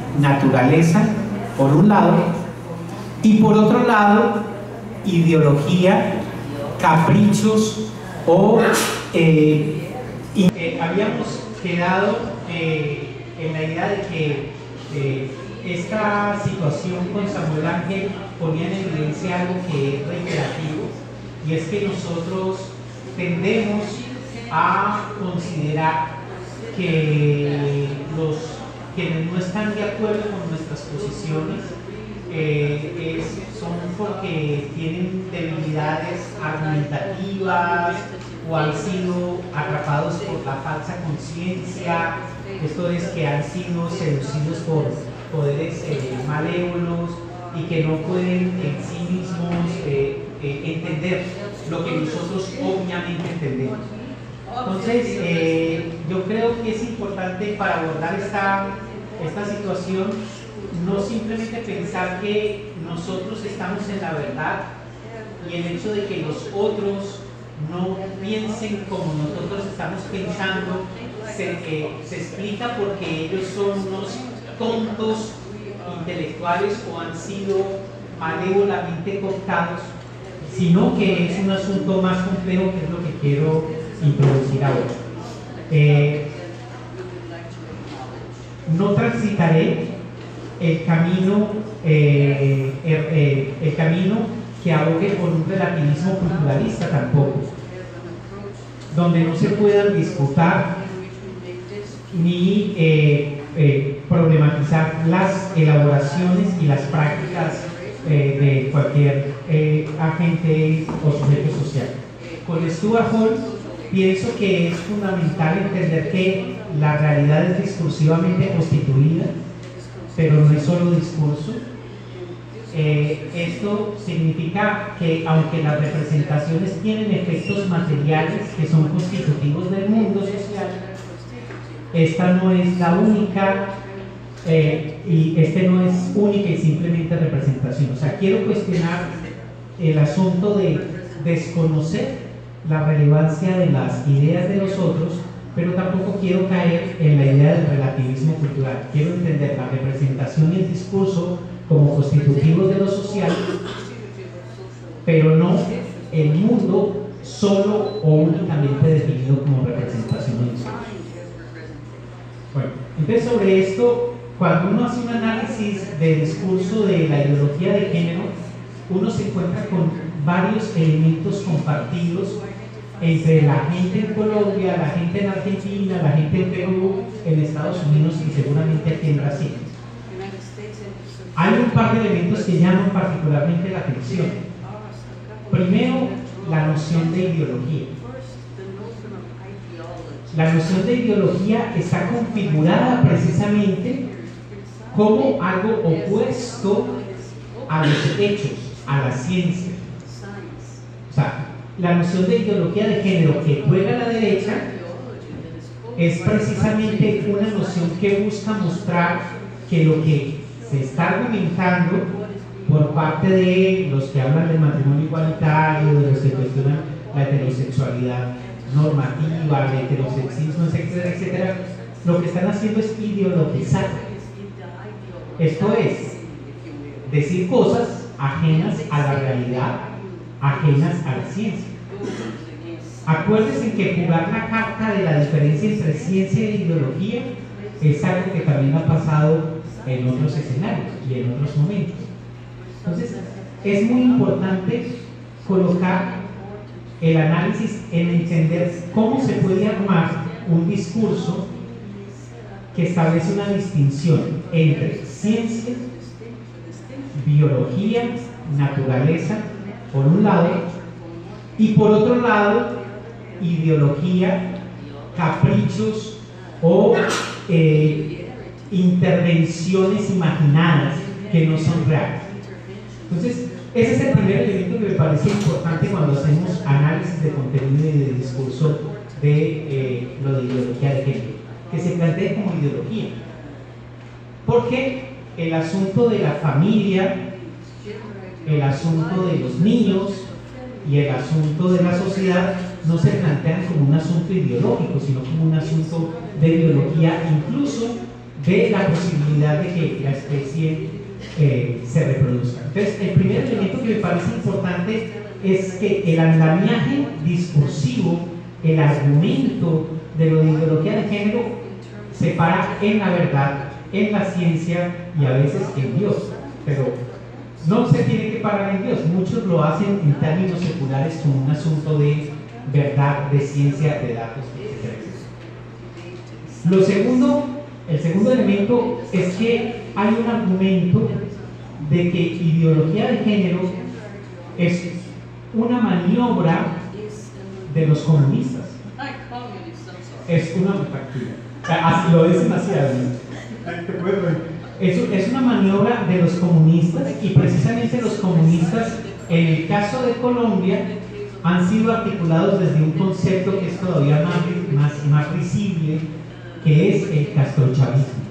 naturaleza, por un lado, y por otro lado, ideología, caprichos o eh, y, eh, habíamos quedado eh, en la idea de que eh, esta situación con Samuel Ángel ponía en evidencia algo que es reiterativo, y es que nosotros tendemos a considerar que los quienes no están de acuerdo con nuestras posiciones eh, es, son porque tienen debilidades argumentativas o han sido atrapados por la falsa conciencia, esto es que han sido seducidos por poderes eh, malévolos y que no pueden en sí mismos eh, eh, entender lo que nosotros obviamente entendemos. Entonces, eh, yo creo que es importante para abordar esta, esta situación no simplemente pensar que nosotros estamos en la verdad y el hecho de que los otros no piensen como nosotros estamos pensando se, eh, se explica porque ellos son unos tontos intelectuales o han sido malévolamente cooptados, sino que es un asunto más complejo, que es lo que quiero introducir ahora. Eh, no transitaré el camino, eh, el, eh, el camino que abogue por un relativismo culturalista tampoco, donde no se puedan disputar ni eh, eh, problematizar las elaboraciones y las prácticas eh, de cualquier eh, agente o sujeto social. Con Stuart Hall pienso que es fundamental entender que la realidad es discursivamente constituida, pero no es solo discurso. Eh, esto significa que aunque las representaciones tienen efectos materiales que son constitutivos del mundo social, esta no es la única eh, y este no es única y simplemente representación. O sea, quiero cuestionar el asunto de desconocer la relevancia de las ideas de los otros, pero tampoco quiero caer en la idea del relativismo cultural. Quiero entender la representación y el discurso como constitutivos de lo social, pero no el mundo solo o únicamente definido como representación y discurso. Bueno, entonces sobre esto, cuando uno hace un análisis de discurso de la ideología de género, uno se encuentra con varios elementos compartidos entre la gente en Colombia, la gente en Argentina, la gente en Perú, en Estados Unidos y seguramente aquí en Brasil. Hay un par de elementos que llaman particularmente la atención. Primero, la noción de ideología. La noción de ideología está configurada precisamente como algo opuesto a los hechos, a la ciencia. O sea, la noción de ideología de género que juega a la derecha es precisamente una noción que busca mostrar que lo que se está argumentando por parte de los que hablan del matrimonio igualitario, de los que cuestionan la heterosexualidad normativa, el heterosexismo, etcétera, etcétera, lo que están haciendo es ideologizar. Esto es decir cosas ajenas a la realidad, ajenas a la ciencia. Acuérdense que jugar la carta de la diferencia entre ciencia e ideología es algo que también ha pasado en otros escenarios y en otros momentos. Entonces, es muy importante colocar el análisis en entender cómo se puede armar un discurso que establece una distinción entre ciencia, biología, naturaleza, por un lado, y por otro lado, ideología, caprichos o eh, intervenciones imaginadas que no son reales. Entonces, ese es el primer elemento que me parece importante cuando hacemos análisis de contenido y de discurso de eh, lo de ideología de género, que se plantee como ideología. Porque el asunto de la familia, el asunto de los niños y el asunto de la sociedad no se plantean como un asunto ideológico, sino como un asunto de biología, incluso de la posibilidad de que la especie eh, se reproduzca. Entonces, el primer elemento que me parece importante es que el andamiaje discursivo, el argumento de lo de ideología de género, se para en la verdad, en la ciencia y a veces en Dios. Pero no se tiene que parar en Dios. Muchos lo hacen en términos seculares como un asunto de verdad, de ciencia, de datos, etcétera. Lo segundo, el segundo elemento es que hay un argumento de que ideología de género es una maniobra de los comunistas. Es una factura. Así lo dicen así. Es, es una maniobra de los comunistas, y precisamente los comunistas, en el caso de Colombia, han sido articulados desde un concepto que es todavía más, más, más visible, que es el castrochavismo.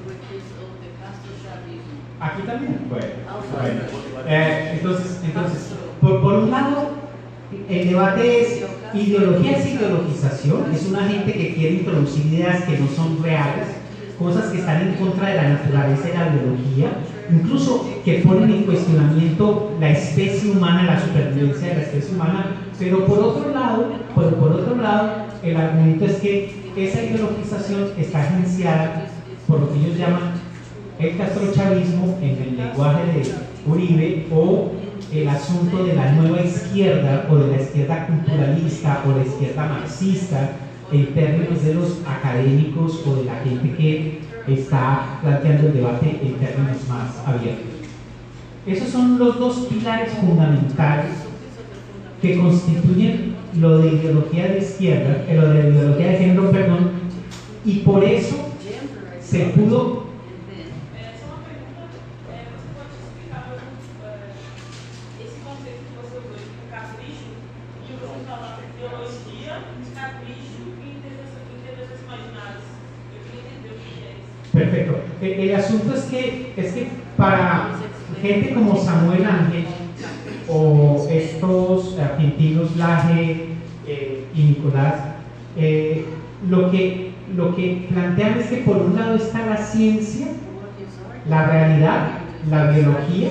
Aquí también. Bueno, bueno. Eh, entonces, entonces por, por un lado, el debate es: ideología es ideologización, es una gente que quiere introducir ideas que no son reales, cosas que están en contra de la naturaleza de la biología, incluso que ponen en cuestionamiento la especie humana, la supervivencia de la especie humana. Pero por otro lado, por, por otro lado, el argumento es que esa ideologización está agenciada por lo que ellos llaman el castrochavismo en el lenguaje de Uribe, o el asunto de la nueva izquierda, o de la izquierda culturalista, o de la izquierda marxista, en términos de los académicos o de la gente que está planteando el debate en términos más abiertos. Esos son los dos pilares fundamentales que constituyen lo de ideología de izquierda, eh, lo de ideología de género, perdón, y por eso se pudo. Perfecto. El, el asunto es que, es que para gente como Samuel Ángel o estos argentinos Laje eh, y Nicolás, eh, lo, que, lo que plantean es que por un lado está la ciencia, la realidad, la biología,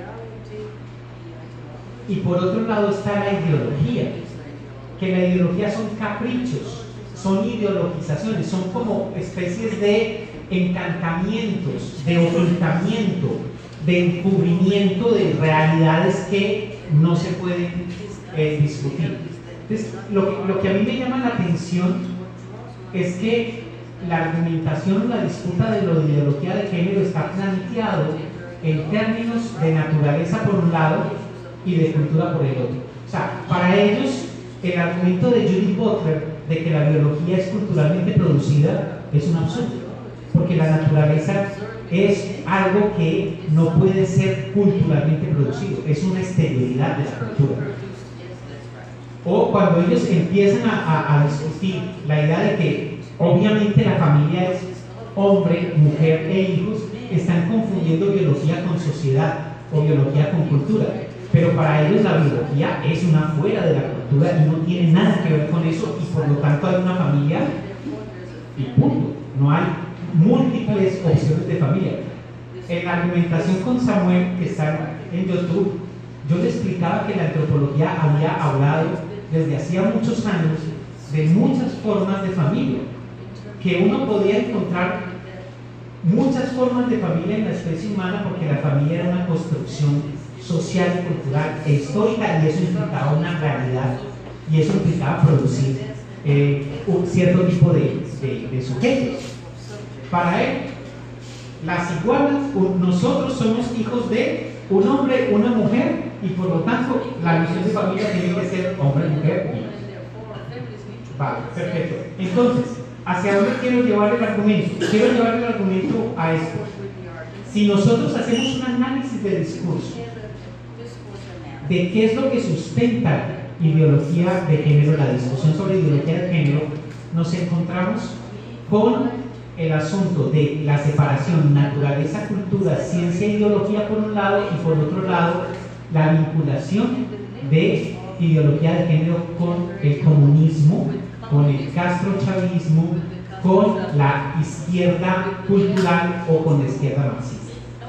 y por otro lado está la ideología, que la ideología son caprichos, son ideologizaciones, son como especies de encantamientos, de ocultamiento, de encubrimiento de realidades que no se pueden eh, discutir. Entonces, lo que, lo que a mí me llama la atención es que la argumentación o la disputa de la ideología de género está planteado en términos de naturaleza por un lado y de cultura por el otro. O sea, para ellos, el argumento de Judith Butler de que la biología es culturalmente producida es un absurdo, porque la naturaleza es algo que no puede ser culturalmente producido, es una exterioridad de la cultura. O cuando ellos empiezan a, a, a discutir la idea de que obviamente la familia es hombre, mujer e hijos, están confundiendo biología con sociedad o biología con cultura. Pero para ellos la biología es una fuera de la cultura y no tiene nada que ver con eso, y por lo tanto hay una familia y punto. No hay múltiples opciones de familia. En la argumentación con Samuel, que está en YouTube, yo le explicaba que la antropología había hablado desde hacía muchos años de muchas formas de familia, que uno podía encontrar muchas formas de familia en la especie humana, porque la familia era una construcción social, cultural e histórica, y eso implicaba una realidad, y eso implicaba producir eh, un cierto tipo de, de, de sujetos. Para él, las igualas, nosotros somos hijos de un hombre, una mujer, y por lo tanto la visión de familia tiene que ser hombre, mujer, hijos. Vale, perfecto. Entonces, ¿hacia dónde quiero llevar el argumento? Quiero llevar el argumento a esto. Si nosotros hacemos un análisis de discurso de qué es lo que sustenta ideología de género, la discusión sobre ideología de género, nos encontramos con el asunto de la separación naturaleza-cultura, ciencia-ideología por un lado, y por otro lado la vinculación de ideología de género con el comunismo, con el castrochavismo, con la izquierda cultural o con la izquierda marxista.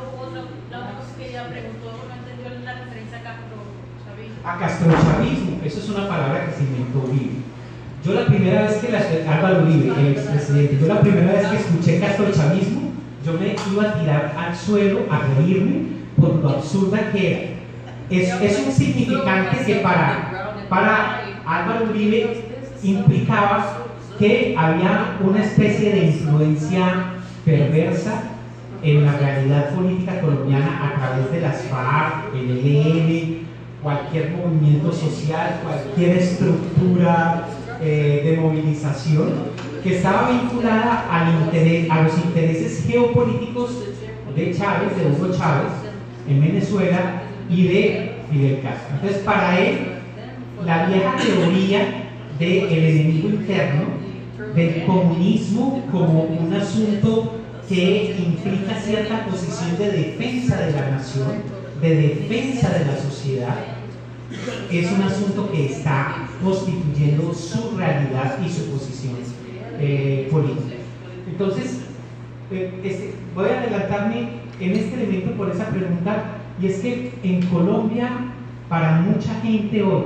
A castrochavismo, eso es una palabra que se inventó Uribe. Yo la primera vez que la, Álvaro Uribe, el expresidente, yo la primera vez que escuché castrochavismo, yo me iba a tirar al suelo a reírme por lo absurda que era. Es, es un significante que para, para Álvaro Uribe implicaba que había una especie de influencia perversa en la realidad política colombiana a través de las FARC, el E L N, cualquier movimiento social, cualquier estructura eh, de movilización que estaba vinculada al interés, a los intereses geopolíticos de Chávez, de Hugo Chávez en Venezuela y de Fidel Castro. Entonces, para él, la vieja teoría del enemigo interno, del comunismo como un asunto que implica cierta posición de defensa de la nación, de defensa de la sociedad, es un asunto que está constituyendo su realidad y su posición eh, política. Entonces, eh, este, voy a adelantarme en este elemento por esa pregunta, y es que en Colombia, para mucha gente hoy,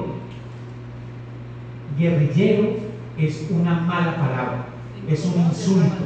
guerrillero es una mala palabra, es un insulto.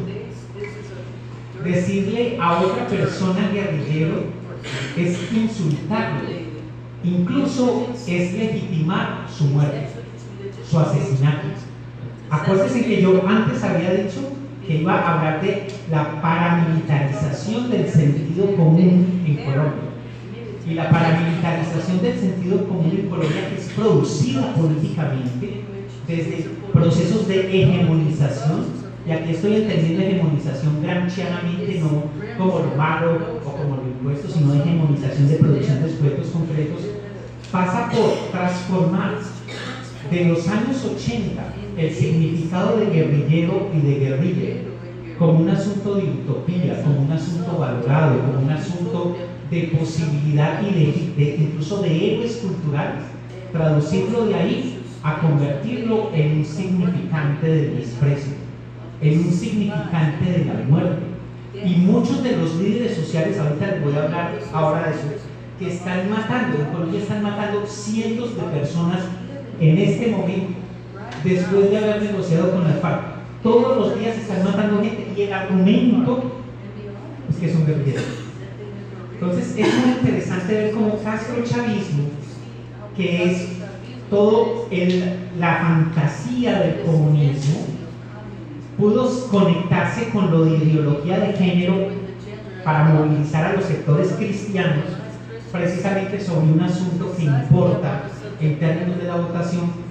Decirle a otra persona guerrillero es insultarlo, incluso es legitimar su muerte, su asesinato. Acuérdense que yo antes había dicho que iba a hablar de la paramilitarización del sentido común en Colombia. Y la paramilitarización del sentido común en Colombia es producida políticamente desde procesos de hegemonización, y aquí estoy entendiendo hegemonización gramscianamente, no como lo malo o como lo impuesto, sino de hegemonización de producción de sujetos concretos, pasa por transformar de los años ochenta el significado de guerrillero y de guerrilla como un asunto de utopía, como un asunto valorado, como un asunto de posibilidad y de, de incluso de héroes culturales, traducirlo de ahí a convertirlo en un significante del desprecio, en un significante de la muerte. Y muchos de los líderes sociales, ahorita les voy a hablar ahora de eso, que están matando, en Colombia están matando cientos de personas en este momento, después de haber negociado con las FARC. Todos los días están matando gente y el argumento es que son guerrilleros. Entonces es muy interesante ver cómo castrochavismo, que es todo el, la fantasía del comunismo, pudo conectarse con lo de ideología de género para movilizar a los sectores cristianos precisamente sobre un asunto que importa en términos de la votación.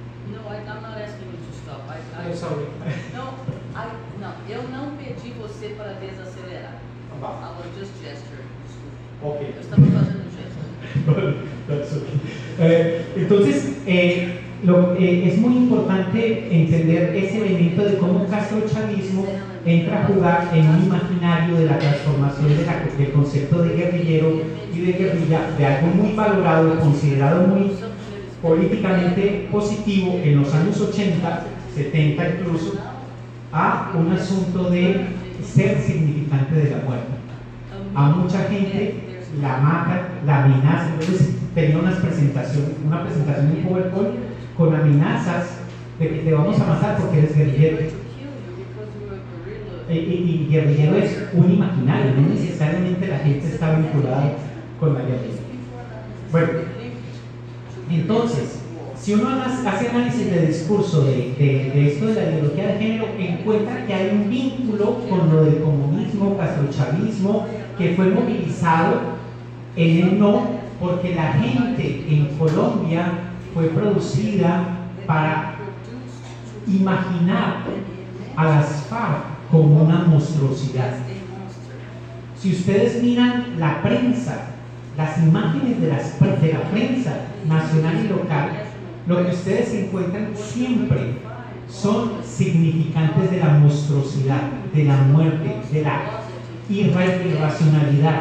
I'm sorry. No, I, não, eu não pedi você para desacelerar. I was just gesturing. Okay. Eu estava fazendo gesto. That's okay. eh, entonces, eh, lo, eh, es muy importante entender ese elemento de cómo castrochavismo entra a jugar en un imaginario de la transformación de la, del concepto de guerrillero y de guerrilla, de algo muy valorado, considerado muy políticamente positivo en los años ochenta, setenta incluso, a un asunto de ser significante de la muerte. A mucha gente la matan, la amenazan. Entonces tenía unas presentaciones, una presentación en PowerPoint con amenazas de que te vamos a matar porque eres guerrillero. Y, y, y guerrillero es un imaginario, no necesariamente la gente está vinculada con la guerrilla. Bueno, entonces, si uno hace análisis de discurso de, de, de esto de la ideología de género, encuentra que hay un vínculo con lo del comunismo, castrochavismo, que fue movilizado en el no, porque la gente en Colombia fue producida para imaginar a las FARC como una monstruosidad. Si ustedes miran la prensa, las imágenes de, las, de la prensa nacional y local, lo que ustedes encuentran siempre son significantes de la monstruosidad, de la muerte, de la irracionalidad.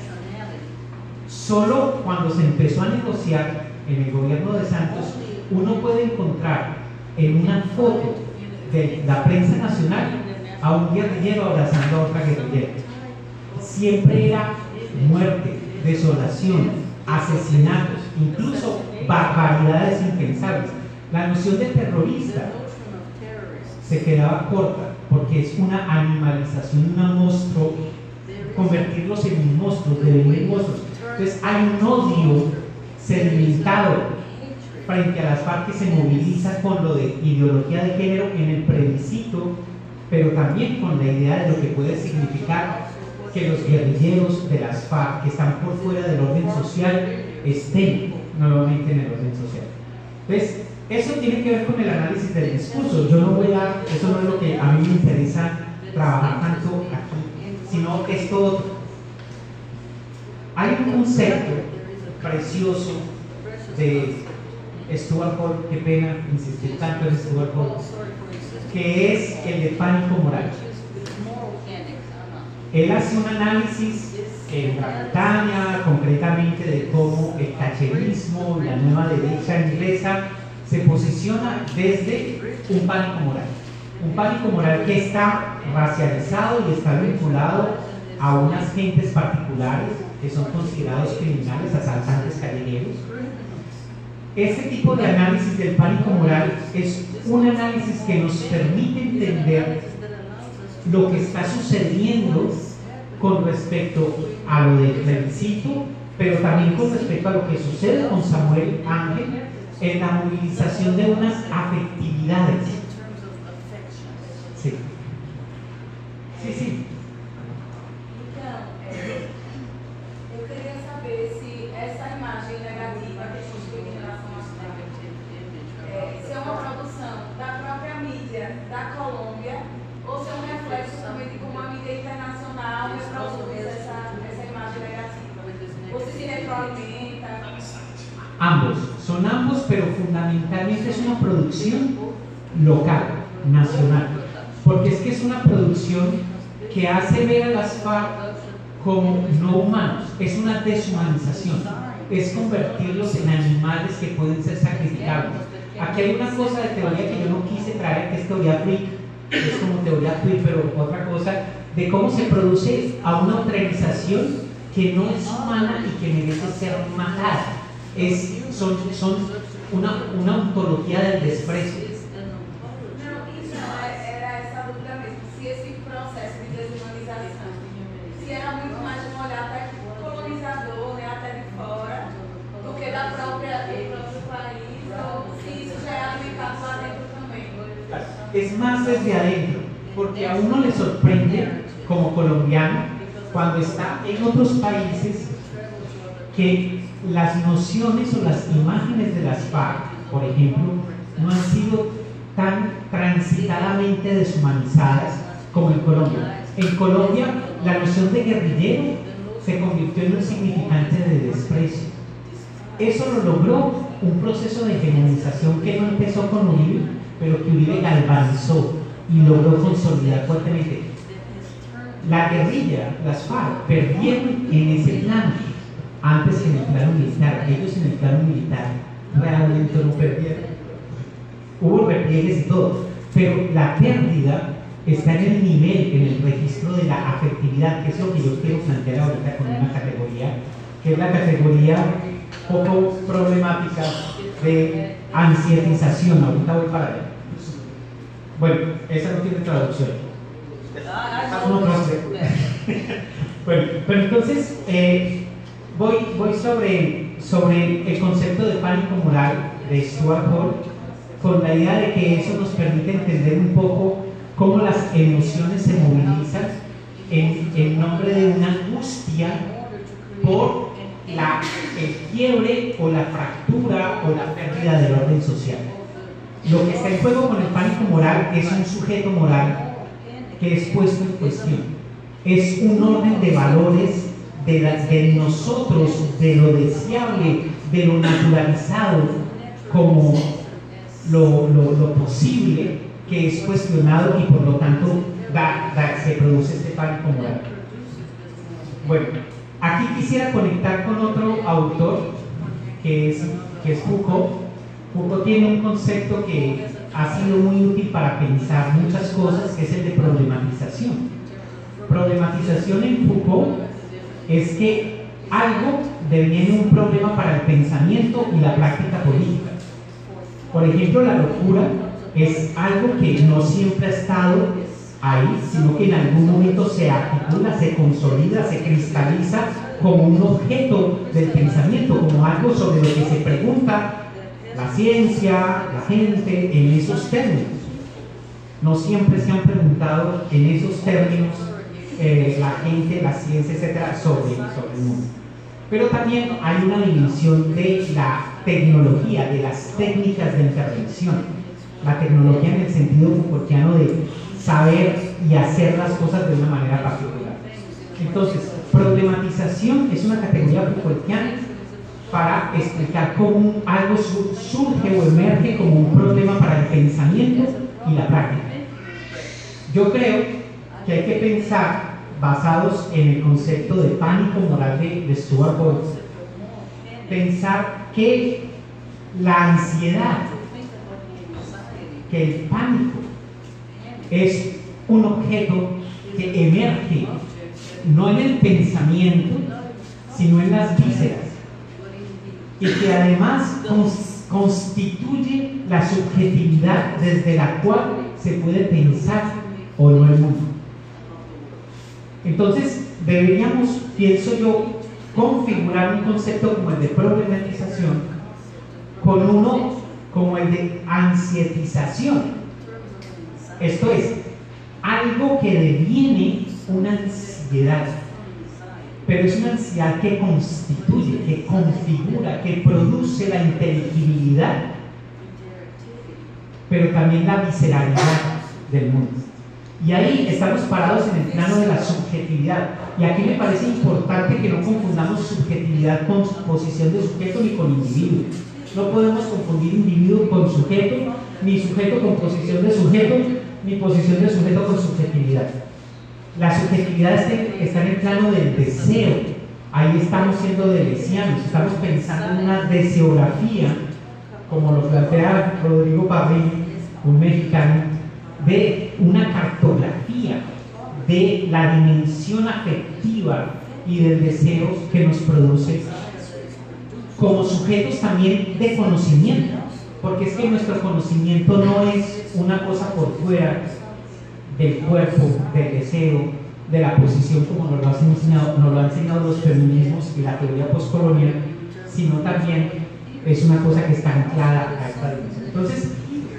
Solo cuando se empezó a negociar en el gobierno de Santos, uno puede encontrar en una foto de la prensa nacional a un guerrillero abrazando a otra guerrillera. Siempre era muerte, desolación, asesinatos, incluso barbaridades impensables. La noción de terrorista se quedaba corta porque es una animalización de un monstruo, convertirlos en monstruos, devenir monstruos. Entonces hay un odio sedimentado frente a las FARC que se moviliza con lo de ideología de género en el plebiscito, pero también con la idea de lo que puede significar que los guerrilleros de las FARC que están por fuera del orden social estén nuevamente en el orden social. Entonces, eso tiene que ver con el análisis del discurso. Yo no voy a, eso no es lo que a mí me interesa trabajar tanto aquí, sino esto otro. Hay un concepto precioso de Stuart Hall, qué pena insistir tanto en Stuart Hall, que es el de pánico moral. Él hace un análisis en Gran Bretaña, concretamente de cómo el thatcherismo, la nueva derecha inglesa, se posiciona desde un pánico moral. Un pánico moral que está racializado y está vinculado a unas gentes particulares que son considerados criminales, asaltantes callejeros. Este tipo de análisis del pánico moral es un análisis que nos permite entender lo que está sucediendo con respecto a lo del plebiscito, pero también con respecto a lo que sucede con Samuel Ángel en la movilización de unas afectividades. Sí. Sí, sí. Eu queria saber se essa imagem negativa que a gente tem em relação à África é, se é uma produção da própria mídia da Colômbia ou se é um reflexo também de como a mídia internacional reproduz essa, essa imagem negativa. Ou se se retroalimenta. Ambos, son ambos, pero fundamentalmente es una producción local, nacional, porque es que es una producción que hace ver a las FARC como no humanos, es una deshumanización, es convertirlos en animales que pueden ser sacrificables. Aquí hay una cosa de teoría que yo no quise traer, que es teoría freak, es como teoría queer, pero otra cosa, de cómo se produce a una autorización que no es humana y que merece ser matada. Es, son, son una, una ontología del desprecio. Não, então, era essa dúvida mesmo, se esse processo de desumanização, se era muito mais um olhar até colonizador, né, até de fora, do que da própria, do próprio país, ou se isso já é alimentado lá dentro também. Es más desde adentro, porque a uno le sorprende como colombiano cuando está en otros países que las nociones o las imágenes de las FARC, por ejemplo, no han sido tan transitadamente deshumanizadas como en Colombia. En Colombia, la noción de guerrillero se convirtió en un significante de desprecio. Eso lo logró un proceso de hegemonización que no empezó con Uribe, pero que Uribe galvanizó y logró consolidar fuertemente. La guerrilla, las FARC, perdieron en ese plano. Antes que en el plano militar, ellos en el plano militar realmente no perdieron. Hubo repliegues y todo, pero la pérdida está en el nivel, en el registro de la afectividad, que es lo que yo quiero plantear ahorita con una categoría, que es la categoría poco problemática de ansietización. Ahorita voy para allá. Bueno, esa no tiene traducción. Bueno, pero entonces eh, voy, voy sobre, sobre el concepto de pánico moral de Stuart Hall, con la idea de que eso nos permite entender un poco cómo las emociones se movilizan en, en nombre de una angustia por la, el quiebre o la fractura o la pérdida del orden social. Lo que está en juego con el pánico moral es un sujeto moral que es puesto en cuestión. Es un orden de valores de, la, de nosotros, de lo deseable, de lo naturalizado, como lo, lo, lo posible, que es cuestionado y por lo tanto da, da, se produce este pánico moral. Bueno, aquí quisiera conectar con otro autor que es, que es Foucault. Foucault tiene un concepto que ha sido muy útil para pensar muchas cosas, que es el de problematización. Problematización en Foucault es que algo deviene un problema para el pensamiento y la práctica política. Por ejemplo, la locura es algo que no siempre ha estado ahí, sino que en algún momento se articula, se consolida, se cristaliza como un objeto del pensamiento, como algo sobre lo que se pregunta la ciencia, la gente, en esos términos. No siempre se han preguntado en esos términos eh, la gente, la ciencia, etcétera, sobre, sobre el mundo. Pero también hay una dimensión de la tecnología, de las técnicas de intervención. La tecnología en el sentido Foucaultiano de saber y hacer las cosas de una manera particular. Entonces, problematización es una categoría Foucaultiana para explicar cómo algo surge o emerge como un problema para el pensamiento y la práctica. Yo creo que hay que pensar basados en el concepto de pánico moral de, de Stuart Boyce, pensar que la ansiedad, que el pánico es un objeto que emerge no en el pensamiento, sino en las vísceras, y que además cons constituye la subjetividad desde la cual se puede pensar o no el mundo. Entonces, deberíamos, pienso yo, configurar un concepto como el de problematización con uno como el de ansietización. Esto es, algo que deviene una ansiedad, pero es una ansiedad que constituye, que configura, que produce la inteligibilidad, pero también la visceralidad del mundo. Y ahí estamos parados en el plano de la subjetividad. Y aquí me parece importante que no confundamos subjetividad con posición de sujeto ni con individuo. No podemos confundir individuo con sujeto, ni sujeto con posición de sujeto, ni posición de sujeto con subjetividad. La subjetividad está en el plano del deseo. Ahí estamos siendo delesianos, estamos pensando en una deseografía, como lo plantea Rodrigo Parrín, un mexicano, de una cartografía de la dimensión afectiva y del deseo que nos produce como sujetos también de conocimiento, porque es que nuestro conocimiento no es una cosa por fuera del cuerpo, del deseo, de la posición, como nos lo han enseñado, nos lo han enseñado los feminismos y la teoría postcolonial, sino también es una cosa que está anclada a esta dimensión. Entonces,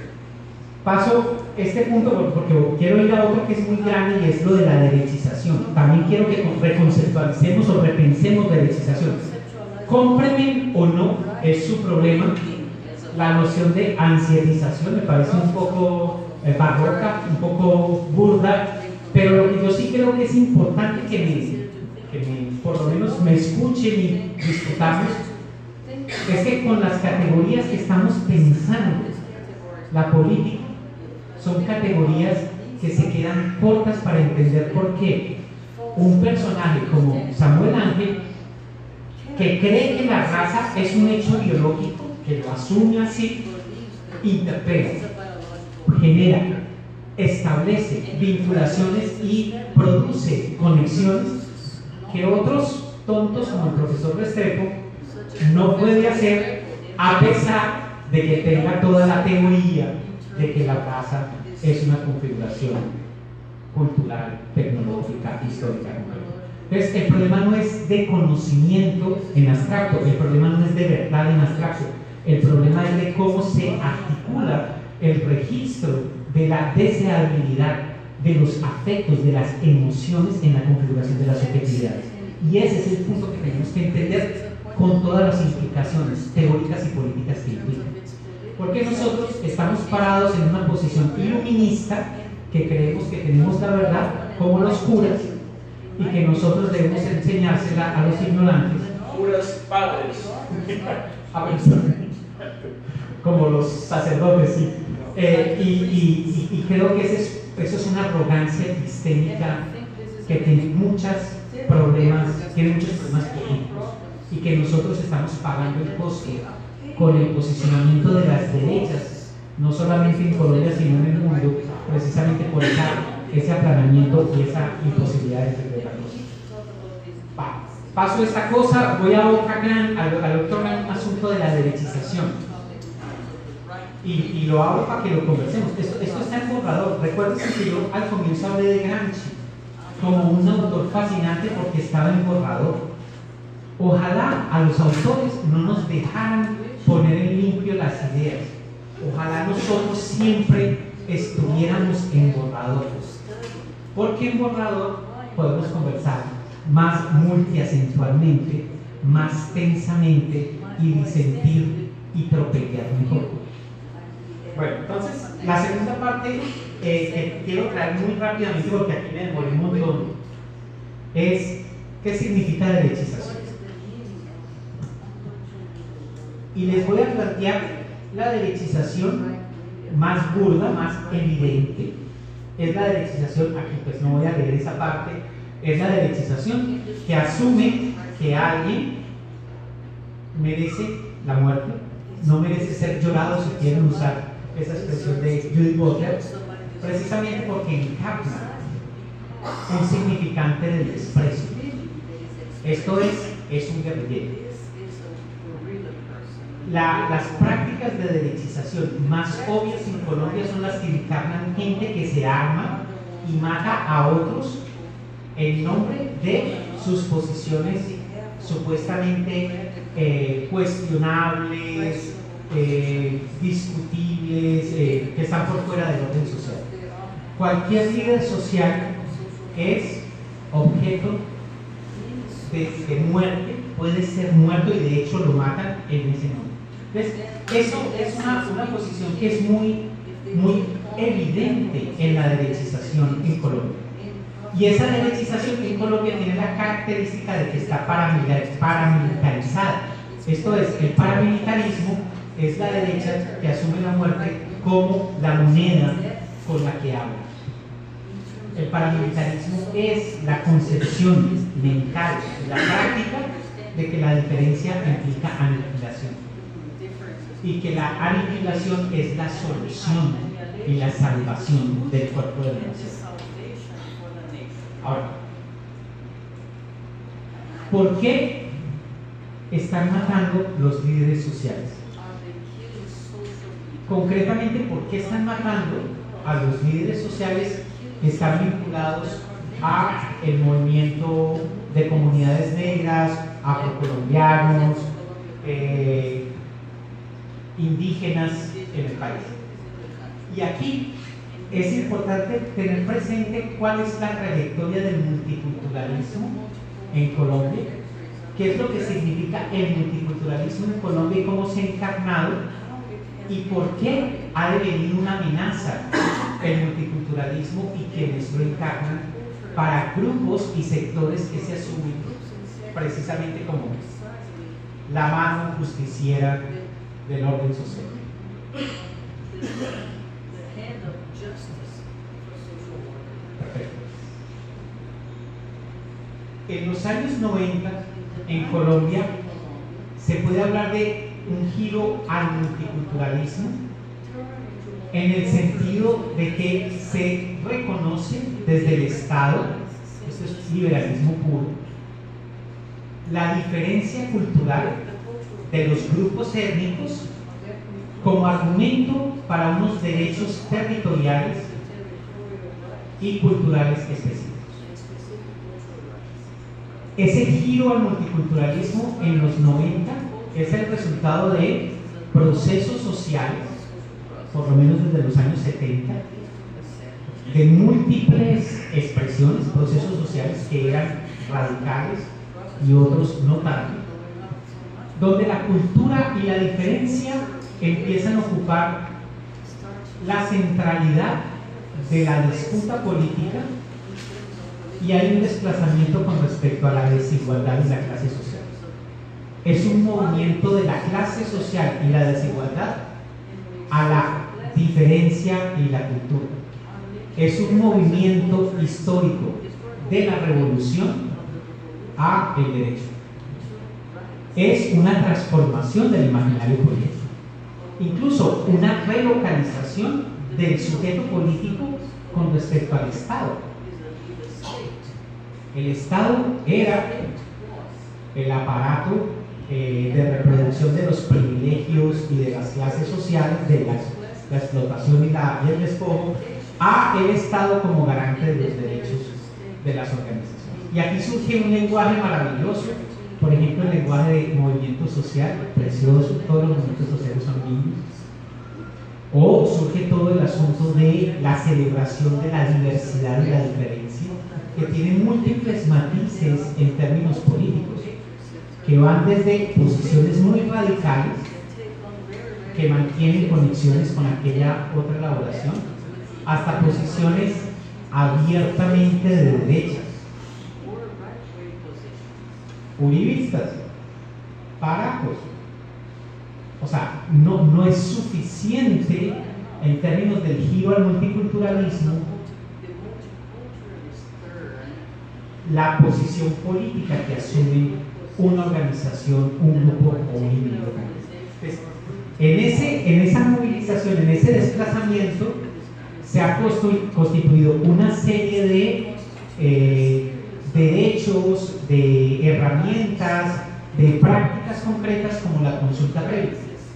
paso este punto porque quiero ir a otro que es muy grande y es lo de la derechización. También quiero que reconceptualicemos o repensemos derechización. Cómprenme o no, es su problema. La noción de ansietización me parece un poco eh, barroca, un poco burda, pero lo que yo sí creo que es importante que, me, que me, por lo menos me escuchen y discutamos es que con las categorías que estamos pensando, la política, son categorías que se quedan cortas para entender por qué un personaje como Samuel Ángel, que cree que la raza es un hecho biológico, que lo asume así, interpreta, genera, establece vinculaciones y produce conexiones que otros tontos como el profesor Restrepo no puede hacer, a pesar de que tenga toda la teoría de que la raza es una configuración cultural, tecnológica, histórica. Entonces, el problema no es de conocimiento en abstracto, el problema no es de verdad en abstracto, el problema es de cómo se articula el registro de la deseabilidad, de los afectos, de las emociones en la configuración de las subjetividades. Y ese es el punto que tenemos que entender con todas las implicaciones teóricas y políticas que implican. Porque nosotros estamos parados en una posición iluminista que creemos que tenemos la verdad como los curas y que nosotros debemos enseñársela a los ignorantes. Curas padres. Como los sacerdotes, sí. Eh, y, y, y, y creo que ese es, eso es una arrogancia epistémica que tiene muchos problemas, tiene muchos problemas políticos y que nosotros estamos pagando el costo con el posicionamiento de las derechas no solamente en Colombia sino en el mundo, precisamente por esa, ese aplanamiento y esa imposibilidad de entender la cosa. Va, paso esta cosa, voy a otra gran, al, al otro gran asunto de la derechización. Y, y lo hago para que lo conversemos. Esto, esto está en borrador. Recuerden que yo al comienzo hablé de Gramsci como un autor fascinante porque estaba en borrador. Ojalá a los autores no nos dejaran poner en limpio las ideas. Ojalá nosotros siempre estuviéramos en borrador. Porque en borrador podemos conversar más multiacentualmente, más tensamente y disentir y tropellar mejor. Bueno, entonces la segunda parte eh, que quiero traer muy rápidamente porque aquí me demoré un montón es ¿qué significa derechización? Y les voy a plantear la derechización más burda, más evidente. Es la derechización, aquí pues no voy a leer esa parte, es la derechización que asume que alguien merece la muerte, no merece ser llorado, si quieren usar esa expresión de Judith Butler, precisamente porque encarna un significante del desprecio. Esto es, es un guerrillero. La, las prácticas de derechización más obvias en Colombia son las que encarnan gente que se arma y mata a otros en nombre de sus posiciones supuestamente eh, cuestionables, eh, discutibles, eh, que están por fuera del orden social. Cualquier líder social es objeto de, de muerte, puede ser muerto y de hecho lo matan en ese nombre. Entonces, eso es una, una posición que es muy, muy evidente en la derechización en Colombia. Y esa derechización en Colombia tiene la característica de que está paramilitarizada. Esto es, el paramilitarismo es la derecha que asume la muerte como la moneda con la que habla. El paramilitarismo es la concepción mental, la práctica de que la diferencia implica aniquilación y que la aniquilación es la solución y la salvación del cuerpo de la nación. Ahora, ¿por qué están matando los líderes sociales? Concretamente, ¿por qué están matando a los líderes sociales que están vinculados a el movimiento de comunidades negras, afrocolombianos, eh, indígenas en el país? Y aquí es importante tener presente cuál es la trayectoria del multiculturalismo en Colombia, qué es lo que significa el multiculturalismo en Colombia y cómo se ha encarnado y por qué ha devenido una amenaza el multiculturalismo y quienes lo encarnan para grupos y sectores que se asumen precisamente como la mano justiciera del orden social. Perfecto. En los años noventa en Colombia se puede hablar de un giro al multiculturalismo en el sentido de que se reconoce desde el Estado, esto es liberalismo puro, la diferencia cultural de los grupos étnicos como argumento para unos derechos territoriales y culturales específicos. Ese giro al multiculturalismo en los noventa es el resultado de procesos sociales, por lo menos desde los años setenta, de múltiples expresiones, procesos sociales que eran radicales y otros no tanto, donde la cultura y la diferencia empiezan a ocupar la centralidad de la disputa política y hay un desplazamiento con respecto a la desigualdad y la clase social. Es un movimiento de la clase social y la desigualdad a la diferencia y la cultura. Es un movimiento histórico de la revolución a el derecho. Es una transformación del imaginario político. incluso una relocalización del sujeto político con respecto al Estado. El Estado era el aparato eh, de reproducción de los privilegios y de las clases sociales, de la, la explotación y, la, y el despojo, a el Estado como garante de los derechos de las organizaciones. Y aquí surge un lenguaje maravilloso, por ejemplo, el lenguaje de movimiento social, precioso, todos los movimientos sociales son lindos. O surge todo el asunto de la celebración de la diversidad y la diferencia, que tiene múltiples matices en términos políticos, que van desde posiciones muy radicales, que mantienen conexiones con aquella otra elaboración, hasta posiciones abiertamente de derechas, uribistas, paracos. O sea, no, no es suficiente en términos del giro al multiculturalismo la posición política que asume una organización, un grupo o un individuo. Entonces, en, ese, en esa movilización, en ese desplazamiento, se ha constituido una serie de eh, derechos, de herramientas, de prácticas concretas como la consulta previa.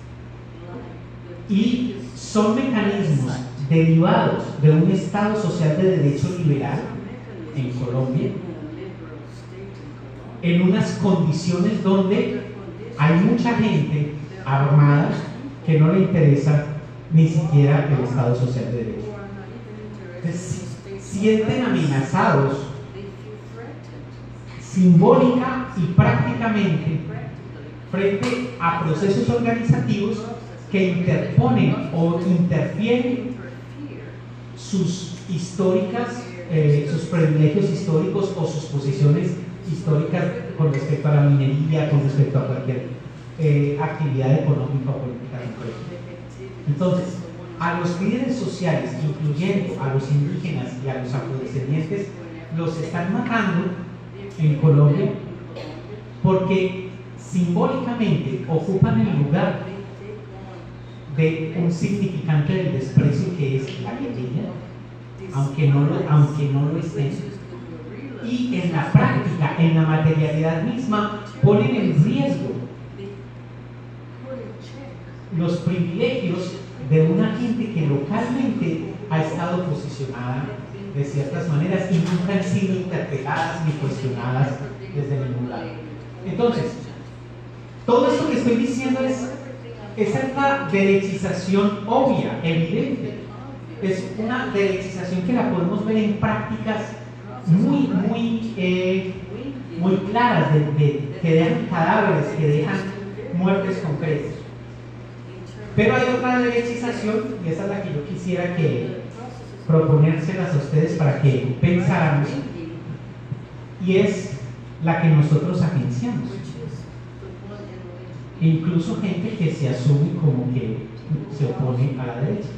Y son mecanismos derivados de un Estado social de derecho liberal en Colombia, en unas condiciones donde hay mucha gente armada que no le interesa ni siquiera el Estado social de derecho. Entonces, sienten amenazados simbólica y prácticamente frente a procesos organizativos que interponen o interfieren sus históricas, eh, sus privilegios históricos o sus posiciones históricas con respecto a la minería, con respecto a cualquier eh, actividad económica o política concreta. Entonces, a los líderes sociales, incluyendo a los indígenas y a los afrodescendientes, los están matando en Colombia porque simbólicamente ocupan el lugar de un significante del desprecio que es la guerrilla, aunque no lo, aunque no lo estén, y en la práctica, en la materialidad misma, ponen en riesgo los privilegios de una gente que localmente ha estado posicionada de ciertas maneras y nunca han sido interpeladas ni cuestionadas desde ningún lado. Entonces, todo esto que estoy diciendo es, esa es la derechización obvia, evidente. Es una derechización que la podemos ver en prácticas muy, muy, eh, muy claras, de, de, que dejan cadáveres, que dejan muertes concretas. Pero hay otra derechización, y esa es la que yo quisiera que proponérselas a ustedes para que pensáramos, y es la que nosotros agenciamos. E incluso gente que se asume como que se opone a la derecha.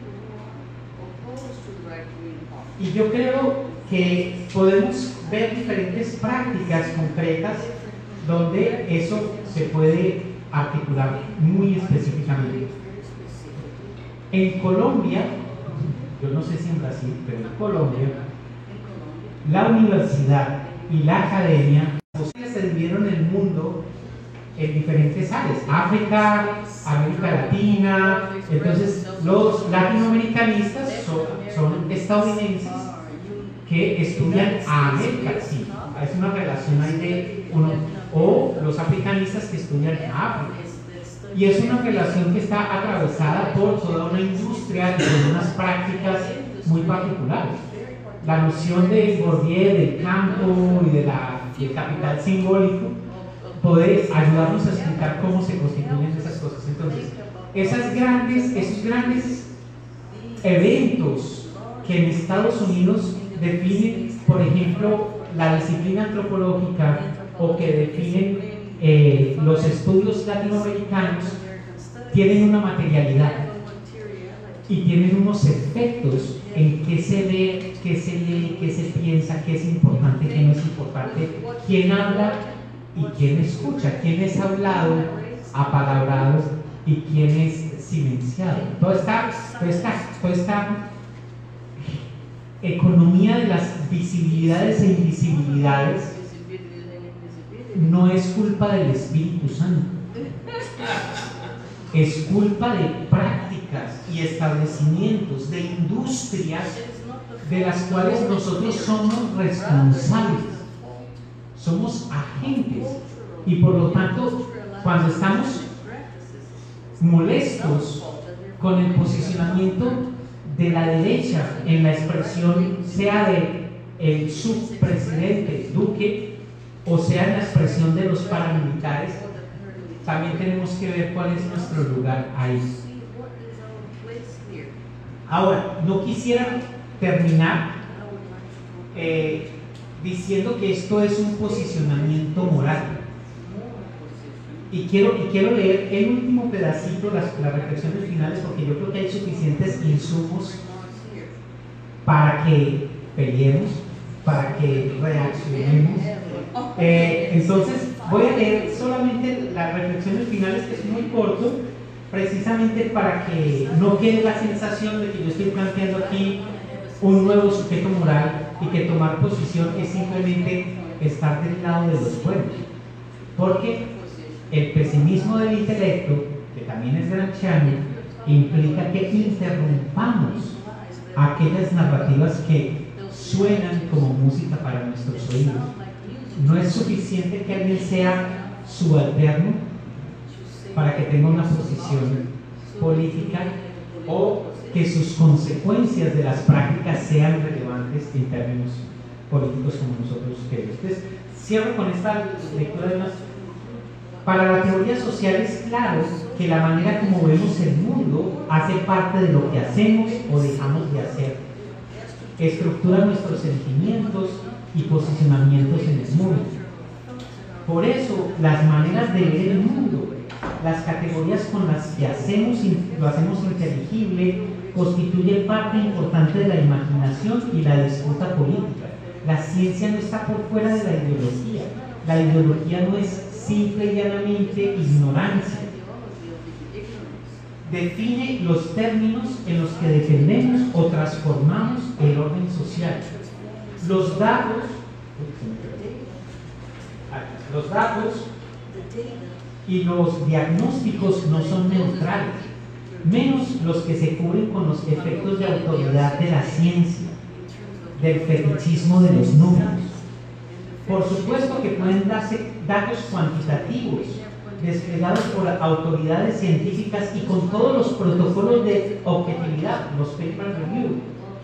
Y yo creo que podemos ver diferentes prácticas concretas donde eso se puede articular muy específicamente. En Colombia, yo no sé si en Brasil, pero en Colombia, la universidad y la academia se dividieron el mundo en diferentes áreas: África, América Latina. Entonces los latinoamericanistas son, son estadounidenses que estudian a América, sí, es una relación ahí de uno, o los africanistas que estudian a África, y es una relación que está atravesada por toda una industria y por unas prácticas muy particulares. La noción de Bourdieu, del campo y de la, del capital simbólico puede ayudarnos a explicar cómo se constituyen esas cosas. Entonces, esas grandes, esos grandes eventos que en Estados Unidos definen, por ejemplo, la disciplina antropológica, o que definen eh, los estudios latinoamericanos, tienen una materialidad y tienen unos efectos en qué se ve, qué se lee, qué se piensa, qué es importante, qué no es importante, quién habla y quién escucha, quién es hablado, apalabrado, y quién es silenciado. Toda esta, toda esta, toda esta economía de las visibilidades e invisibilidades no es culpa del Espíritu Santo, es culpa de prácticas y establecimientos, de industrias de las cuales nosotros somos responsables, somos agentes, y por lo tanto, cuando estamos molestos con el posicionamiento de la derecha en la expresión, sea de el subpresidente Duque o sea en la expresión de los paramilitares, también tenemos que ver cuál es nuestro lugar ahí. Ahora, no quisiera terminar eh, diciendo que esto es un posicionamiento moral. Y quiero, y quiero leer el último pedacito, las, las reflexiones finales, porque yo creo que hay suficientes insumos para que peleemos, para que reaccionemos. Eh, entonces, voy a leer solamente las reflexiones finales, que es muy corto, precisamente para que no quede la sensación de que yo estoy planteando aquí un nuevo sujeto moral y que tomar posición es simplemente estar del lado de los pueblos. Porque el pesimismo del intelecto, que también es gramsciano, implica que interrumpamos aquellas narrativas que suenan como música para nuestros oídos. No es suficiente que alguien sea subalterno para que tenga una posición política o que sus consecuencias de las prácticas sean relevantes en términos políticos como nosotros queremos. Entonces, cierro con esta lectura de unas. Para la teoría social es claro que la manera como vemos el mundo hace parte de lo que hacemos o dejamos de hacer. Estructura nuestros sentimientos y posicionamientos en el mundo. Por eso, las maneras de ver el mundo, las categorías con las que hacemos, lo hacemos inteligible, constituyen parte importante de la imaginación y la disputa política. La ciencia no está por fuera de la ideología. La ideología no es simple y llanamente ignorancia. Define los términos en los que defendemos o transformamos el orden social. Los datos, los datos y los diagnósticos no son neutrales, menos los que se cubren con los efectos de autoridad de la ciencia, del fetichismo de los números. Por supuesto que pueden darse datos cuantitativos desplegados por autoridades científicas y con todos los protocolos de objetividad, los paper review,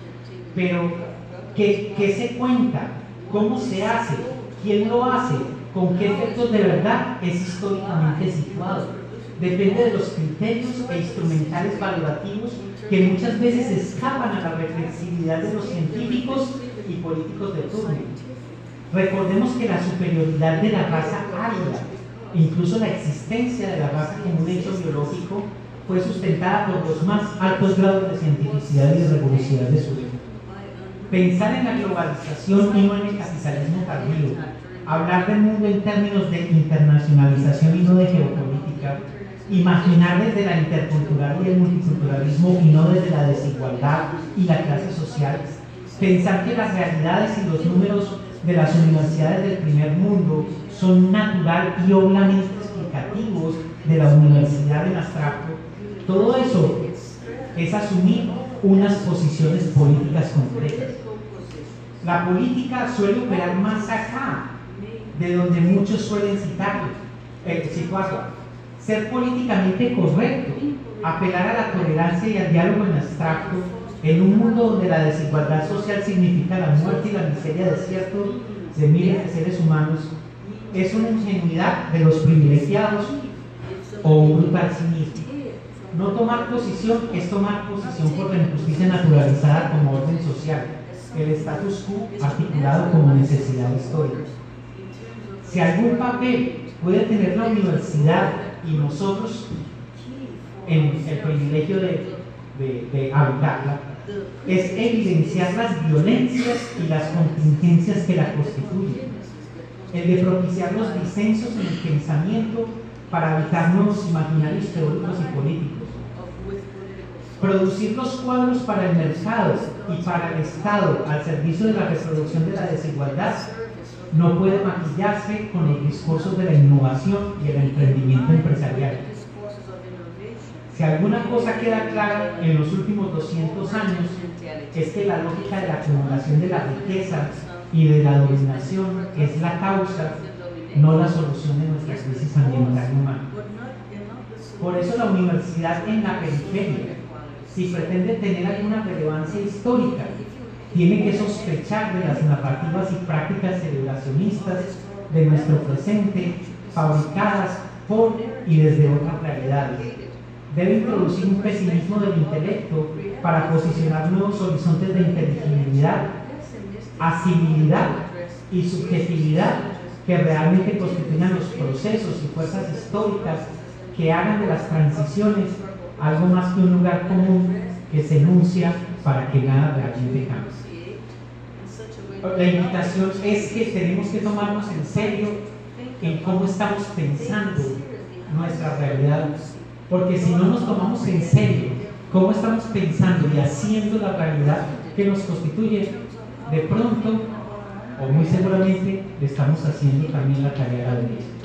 pero ¿qué, qué se cuenta? ¿Cómo se hace? ¿Quién lo hace? ¿Con qué efectos de verdad? Es históricamente situado. Depende de los criterios e instrumentales valorativos que muchas veces escapan a la reflexividad de los científicos y políticos de turno. Recordemos que la superioridad de la raza árida, incluso la existencia de la raza como un hecho biológico, fue sustentada por los más altos grados de cientificidad y de rigurosidad de su época. Pensar en la globalización y no en el capitalismo tardío, hablar del mundo en términos de internacionalización y no de geopolítica, imaginar desde la intercultural y el multiculturalismo y no desde la desigualdad y la clase social, pensar que las realidades y los números de las universidades del primer mundo son natural y obviamente explicativos de la universidad en abstracto, todo eso es asumir unas posiciones políticas concretas. La política suele operar más acá, de donde muchos suelen citarlo, eh, situarlo. Ser políticamente correcto, apelar a la tolerancia y al diálogo en abstracto, en un mundo donde la desigualdad social significa la muerte y la miseria de ciertos de miles de seres humanos, es una ingenuidad de los privilegiados o un brutal cinismo. No tomar posición es tomar posición por la injusticia naturalizada como orden social, el status quo articulado como necesidad histórica. Si algún papel puede tener la universidad y nosotros en el privilegio de, de, de habitarla, es evidenciar las violencias y las contingencias que la constituyen, el de propiciar los disensos en el pensamiento para habitar nuevos imaginarios teóricos y políticos, Producir los cuadros para el mercado y para el Estado al servicio de la reproducción de la desigualdad no puede maquillarse con los discursos de la innovación y el emprendimiento empresarial. Si alguna cosa queda clara en los últimos doscientos años es que la lógica de la acumulación de la riqueza y de la dominación es la causa, no la solución de nuestra crisis ambiental y humana. Por eso la universidad en la periferia, si pretende tener alguna relevancia histórica, tiene que sospechar de las narrativas y prácticas celebracionistas de nuestro presente, fabricadas por y desde otras realidades. Debe introducir un pesimismo del intelecto para posicionar nuevos horizontes de inteligibilidad, asibilidad y subjetividad que realmente constituyan los procesos y fuerzas históricas que hagan de las transiciones algo más que un lugar común que se enuncia para que nada realmente cambie. La invitación es que tenemos que tomarnos en serio en cómo estamos pensando nuestra realidad, porque si no nos tomamos en serio cómo estamos pensando y haciendo la realidad que nos constituye, de pronto o muy seguramente le estamos haciendo también la tarea a la derecha.